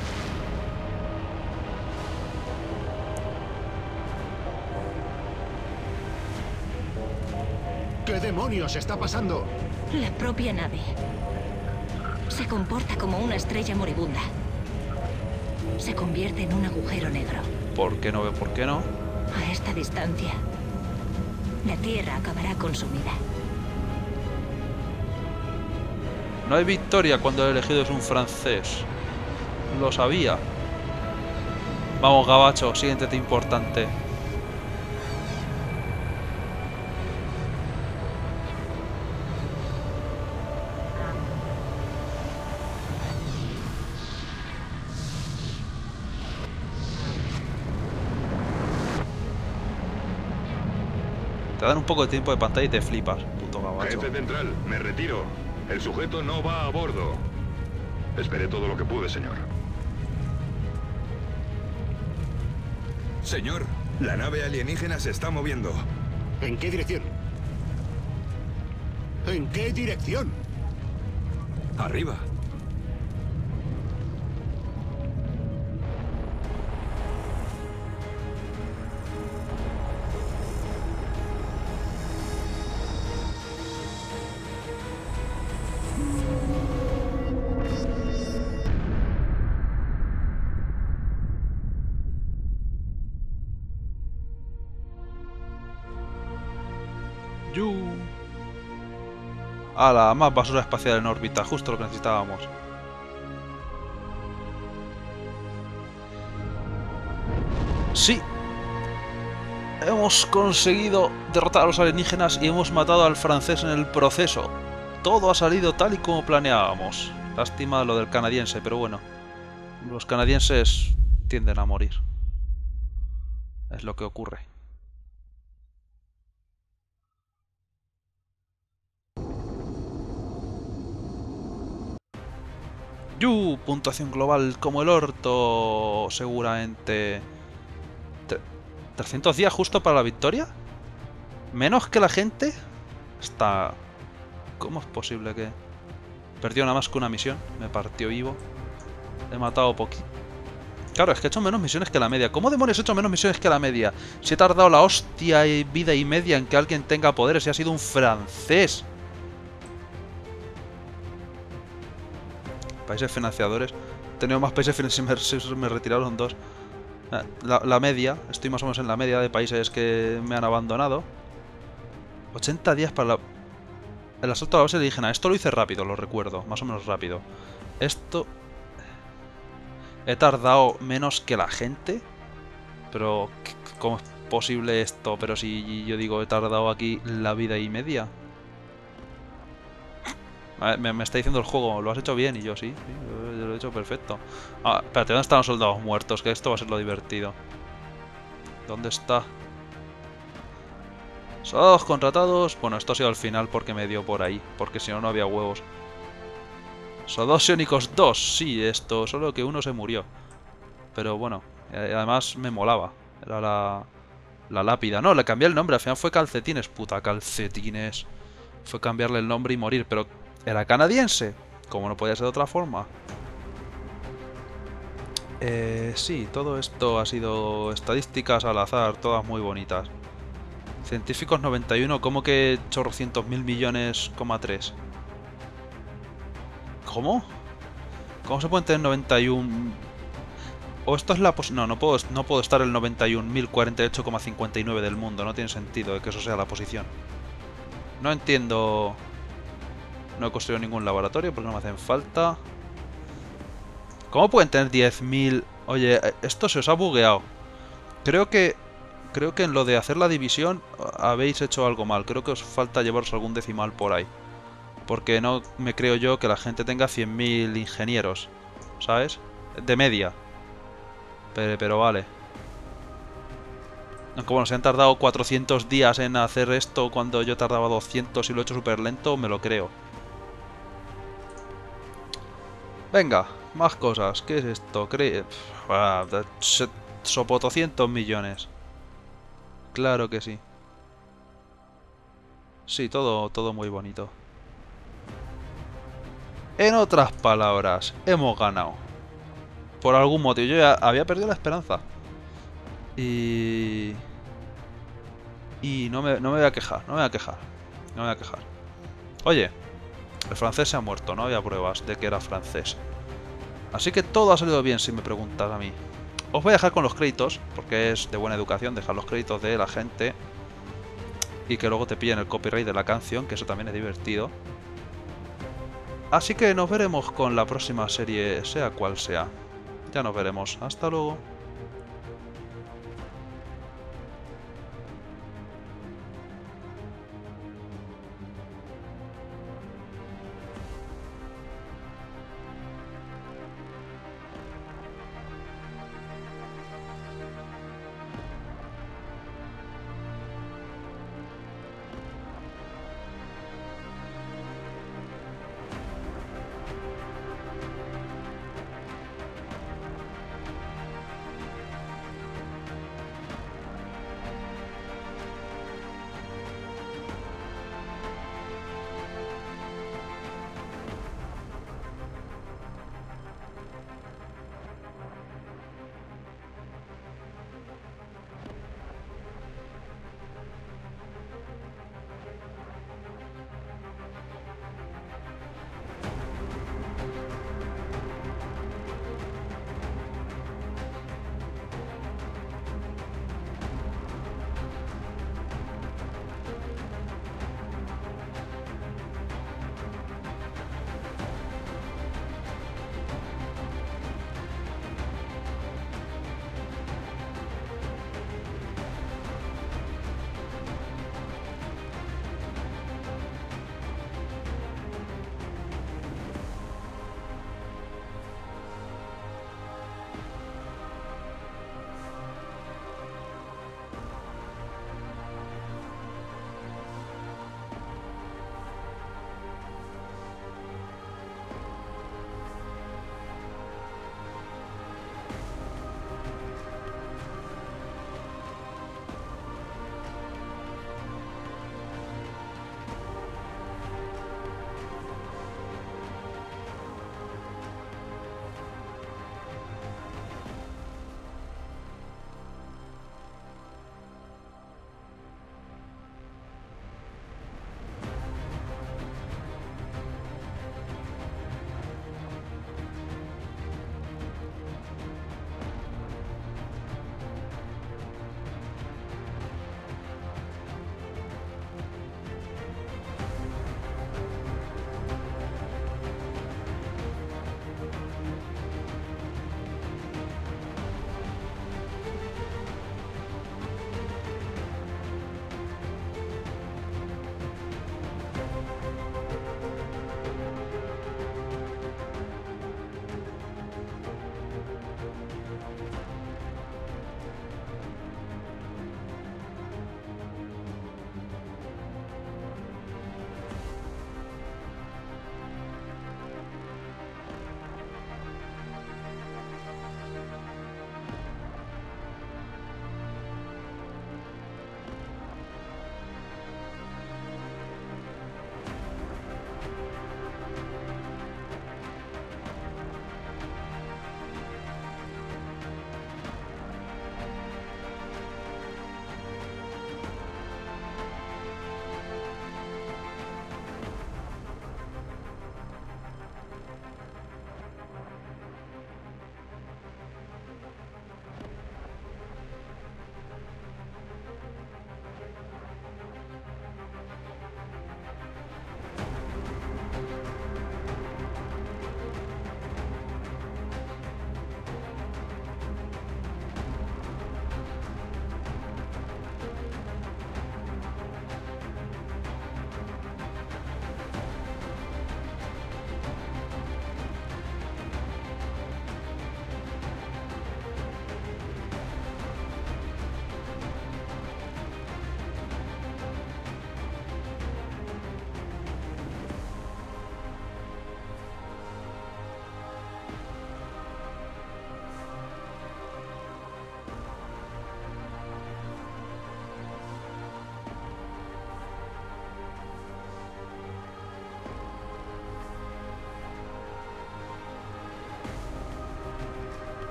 ¿Qué demonios está pasando? La propia nave. Se comporta como una estrella moribunda. Se convierte en un agujero negro. ¿Por qué no? ¿Por qué no? A esta distancia, la Tierra acabará consumida. No hay victoria cuando el elegido es un francés. Lo sabía. Vamos, gabacho, siguiente importante. Te dan un poco de tiempo de pantalla y te flipas, puto gabacho. Jefe central, me retiro. El sujeto no va a bordo. Esperé todo lo que pude, señor. Señor, la nave alienígena se está moviendo. ¿En qué dirección? ¿En qué dirección? Arriba. ¡Yu! ¡Hala! Más basura espacial en órbita, justo lo que necesitábamos. ¡Sí! Hemos conseguido derrotar a los alienígenas y hemos matado al francés en el proceso. Todo ha salido tal y como planeábamos. Lástima lo del canadiense, pero bueno. Los canadienses tienden a morir. Es lo que ocurre. ¡Yu! Puntuación global como el orto, seguramente. ¿trescientos días justo para la victoria? ¿Menos que la gente? Está... ¿Cómo es posible que...? Perdió nada más que una misión. Me partió vivo. He matado poquito. Claro, es que he hecho menos misiones que la media. ¿Cómo demonios he hecho menos misiones que la media? Si he tardado la hostia y vida y media en que alguien tenga poderes y ha sido un francés. Países financiadores. He tenido más países financiadores y me retiraron dos. La, la media, estoy más o menos en la media de países que me han abandonado. ochenta días para la... El asalto a la base alienígena. Esto lo hice rápido, lo recuerdo. Más o menos rápido. Esto... He tardado menos que la gente. Pero... ¿Cómo es posible esto? Pero si yo digo, he tardado aquí la vida y media. A ver, me, me está diciendo el juego, lo has hecho bien, y yo sí, sí yo lo he hecho perfecto. Ah, espérate, ¿dónde están los soldados muertos? Que esto va a ser lo divertido. ¿Dónde está? Soldados contratados. Bueno, esto ha sido al final porque me dio por ahí, porque si no, no había huevos. Soldados psiónicos dos, sí, esto, solo que uno se murió. Pero bueno, además me molaba. Era la, la lápida. No, le cambié el nombre, al final fue calcetines, puta, calcetines. Fue cambiarle el nombre y morir, pero... ¿Era canadiense? Como no podía ser de otra forma. Eh, sí, todo esto ha sido estadísticas al azar, todas muy bonitas. Científicos noventa y uno, ¿cómo que chorrocientos mil millones, coma tres? ¿Cómo? ¿Cómo se pueden tener noventa y uno? O esto es la posición... No, no puedo, no puedo estar el noventa y un mil cuarenta y ocho coma cincuenta y nueve del mundo, no tiene sentido que eso sea la posición. No entiendo... No he construido ningún laboratorio porque no me hacen falta. ¿Cómo pueden tener diez mil? Oye, esto se os ha bugueado. Creo que... Creo que en lo de hacer la división habéis hecho algo mal. Creo que os falta llevaros algún decimal por ahí. Porque no me creo yo que la gente tenga cien mil ingenieros. ¿Sabes? De media. Pero, pero vale. Aunque bueno, se han tardado cuatrocientos días en hacer esto cuando yo tardaba doscientos y lo he hecho súper lento, me lo creo. Venga, más cosas. ¿Qué es esto? Cre... Sopotoscientos millones. Claro que sí. Sí, todo, todo muy bonito. En otras palabras, hemos ganado. Por algún motivo. Yo ya había perdido la esperanza. Y... Y no me, no me voy a quejar, no me voy a quejar. No me voy a quejar. Oye, el francés se ha muerto, no había pruebas de que era francés. Así que todo ha salido bien, si me preguntas a mí. Os voy a dejar con los créditos, porque es de buena educación dejar los créditos de la gente. Y que luego te pillen el copyright de la canción, que eso también es divertido. Así que nos veremos con la próxima serie, sea cual sea. Ya nos veremos. Hasta luego.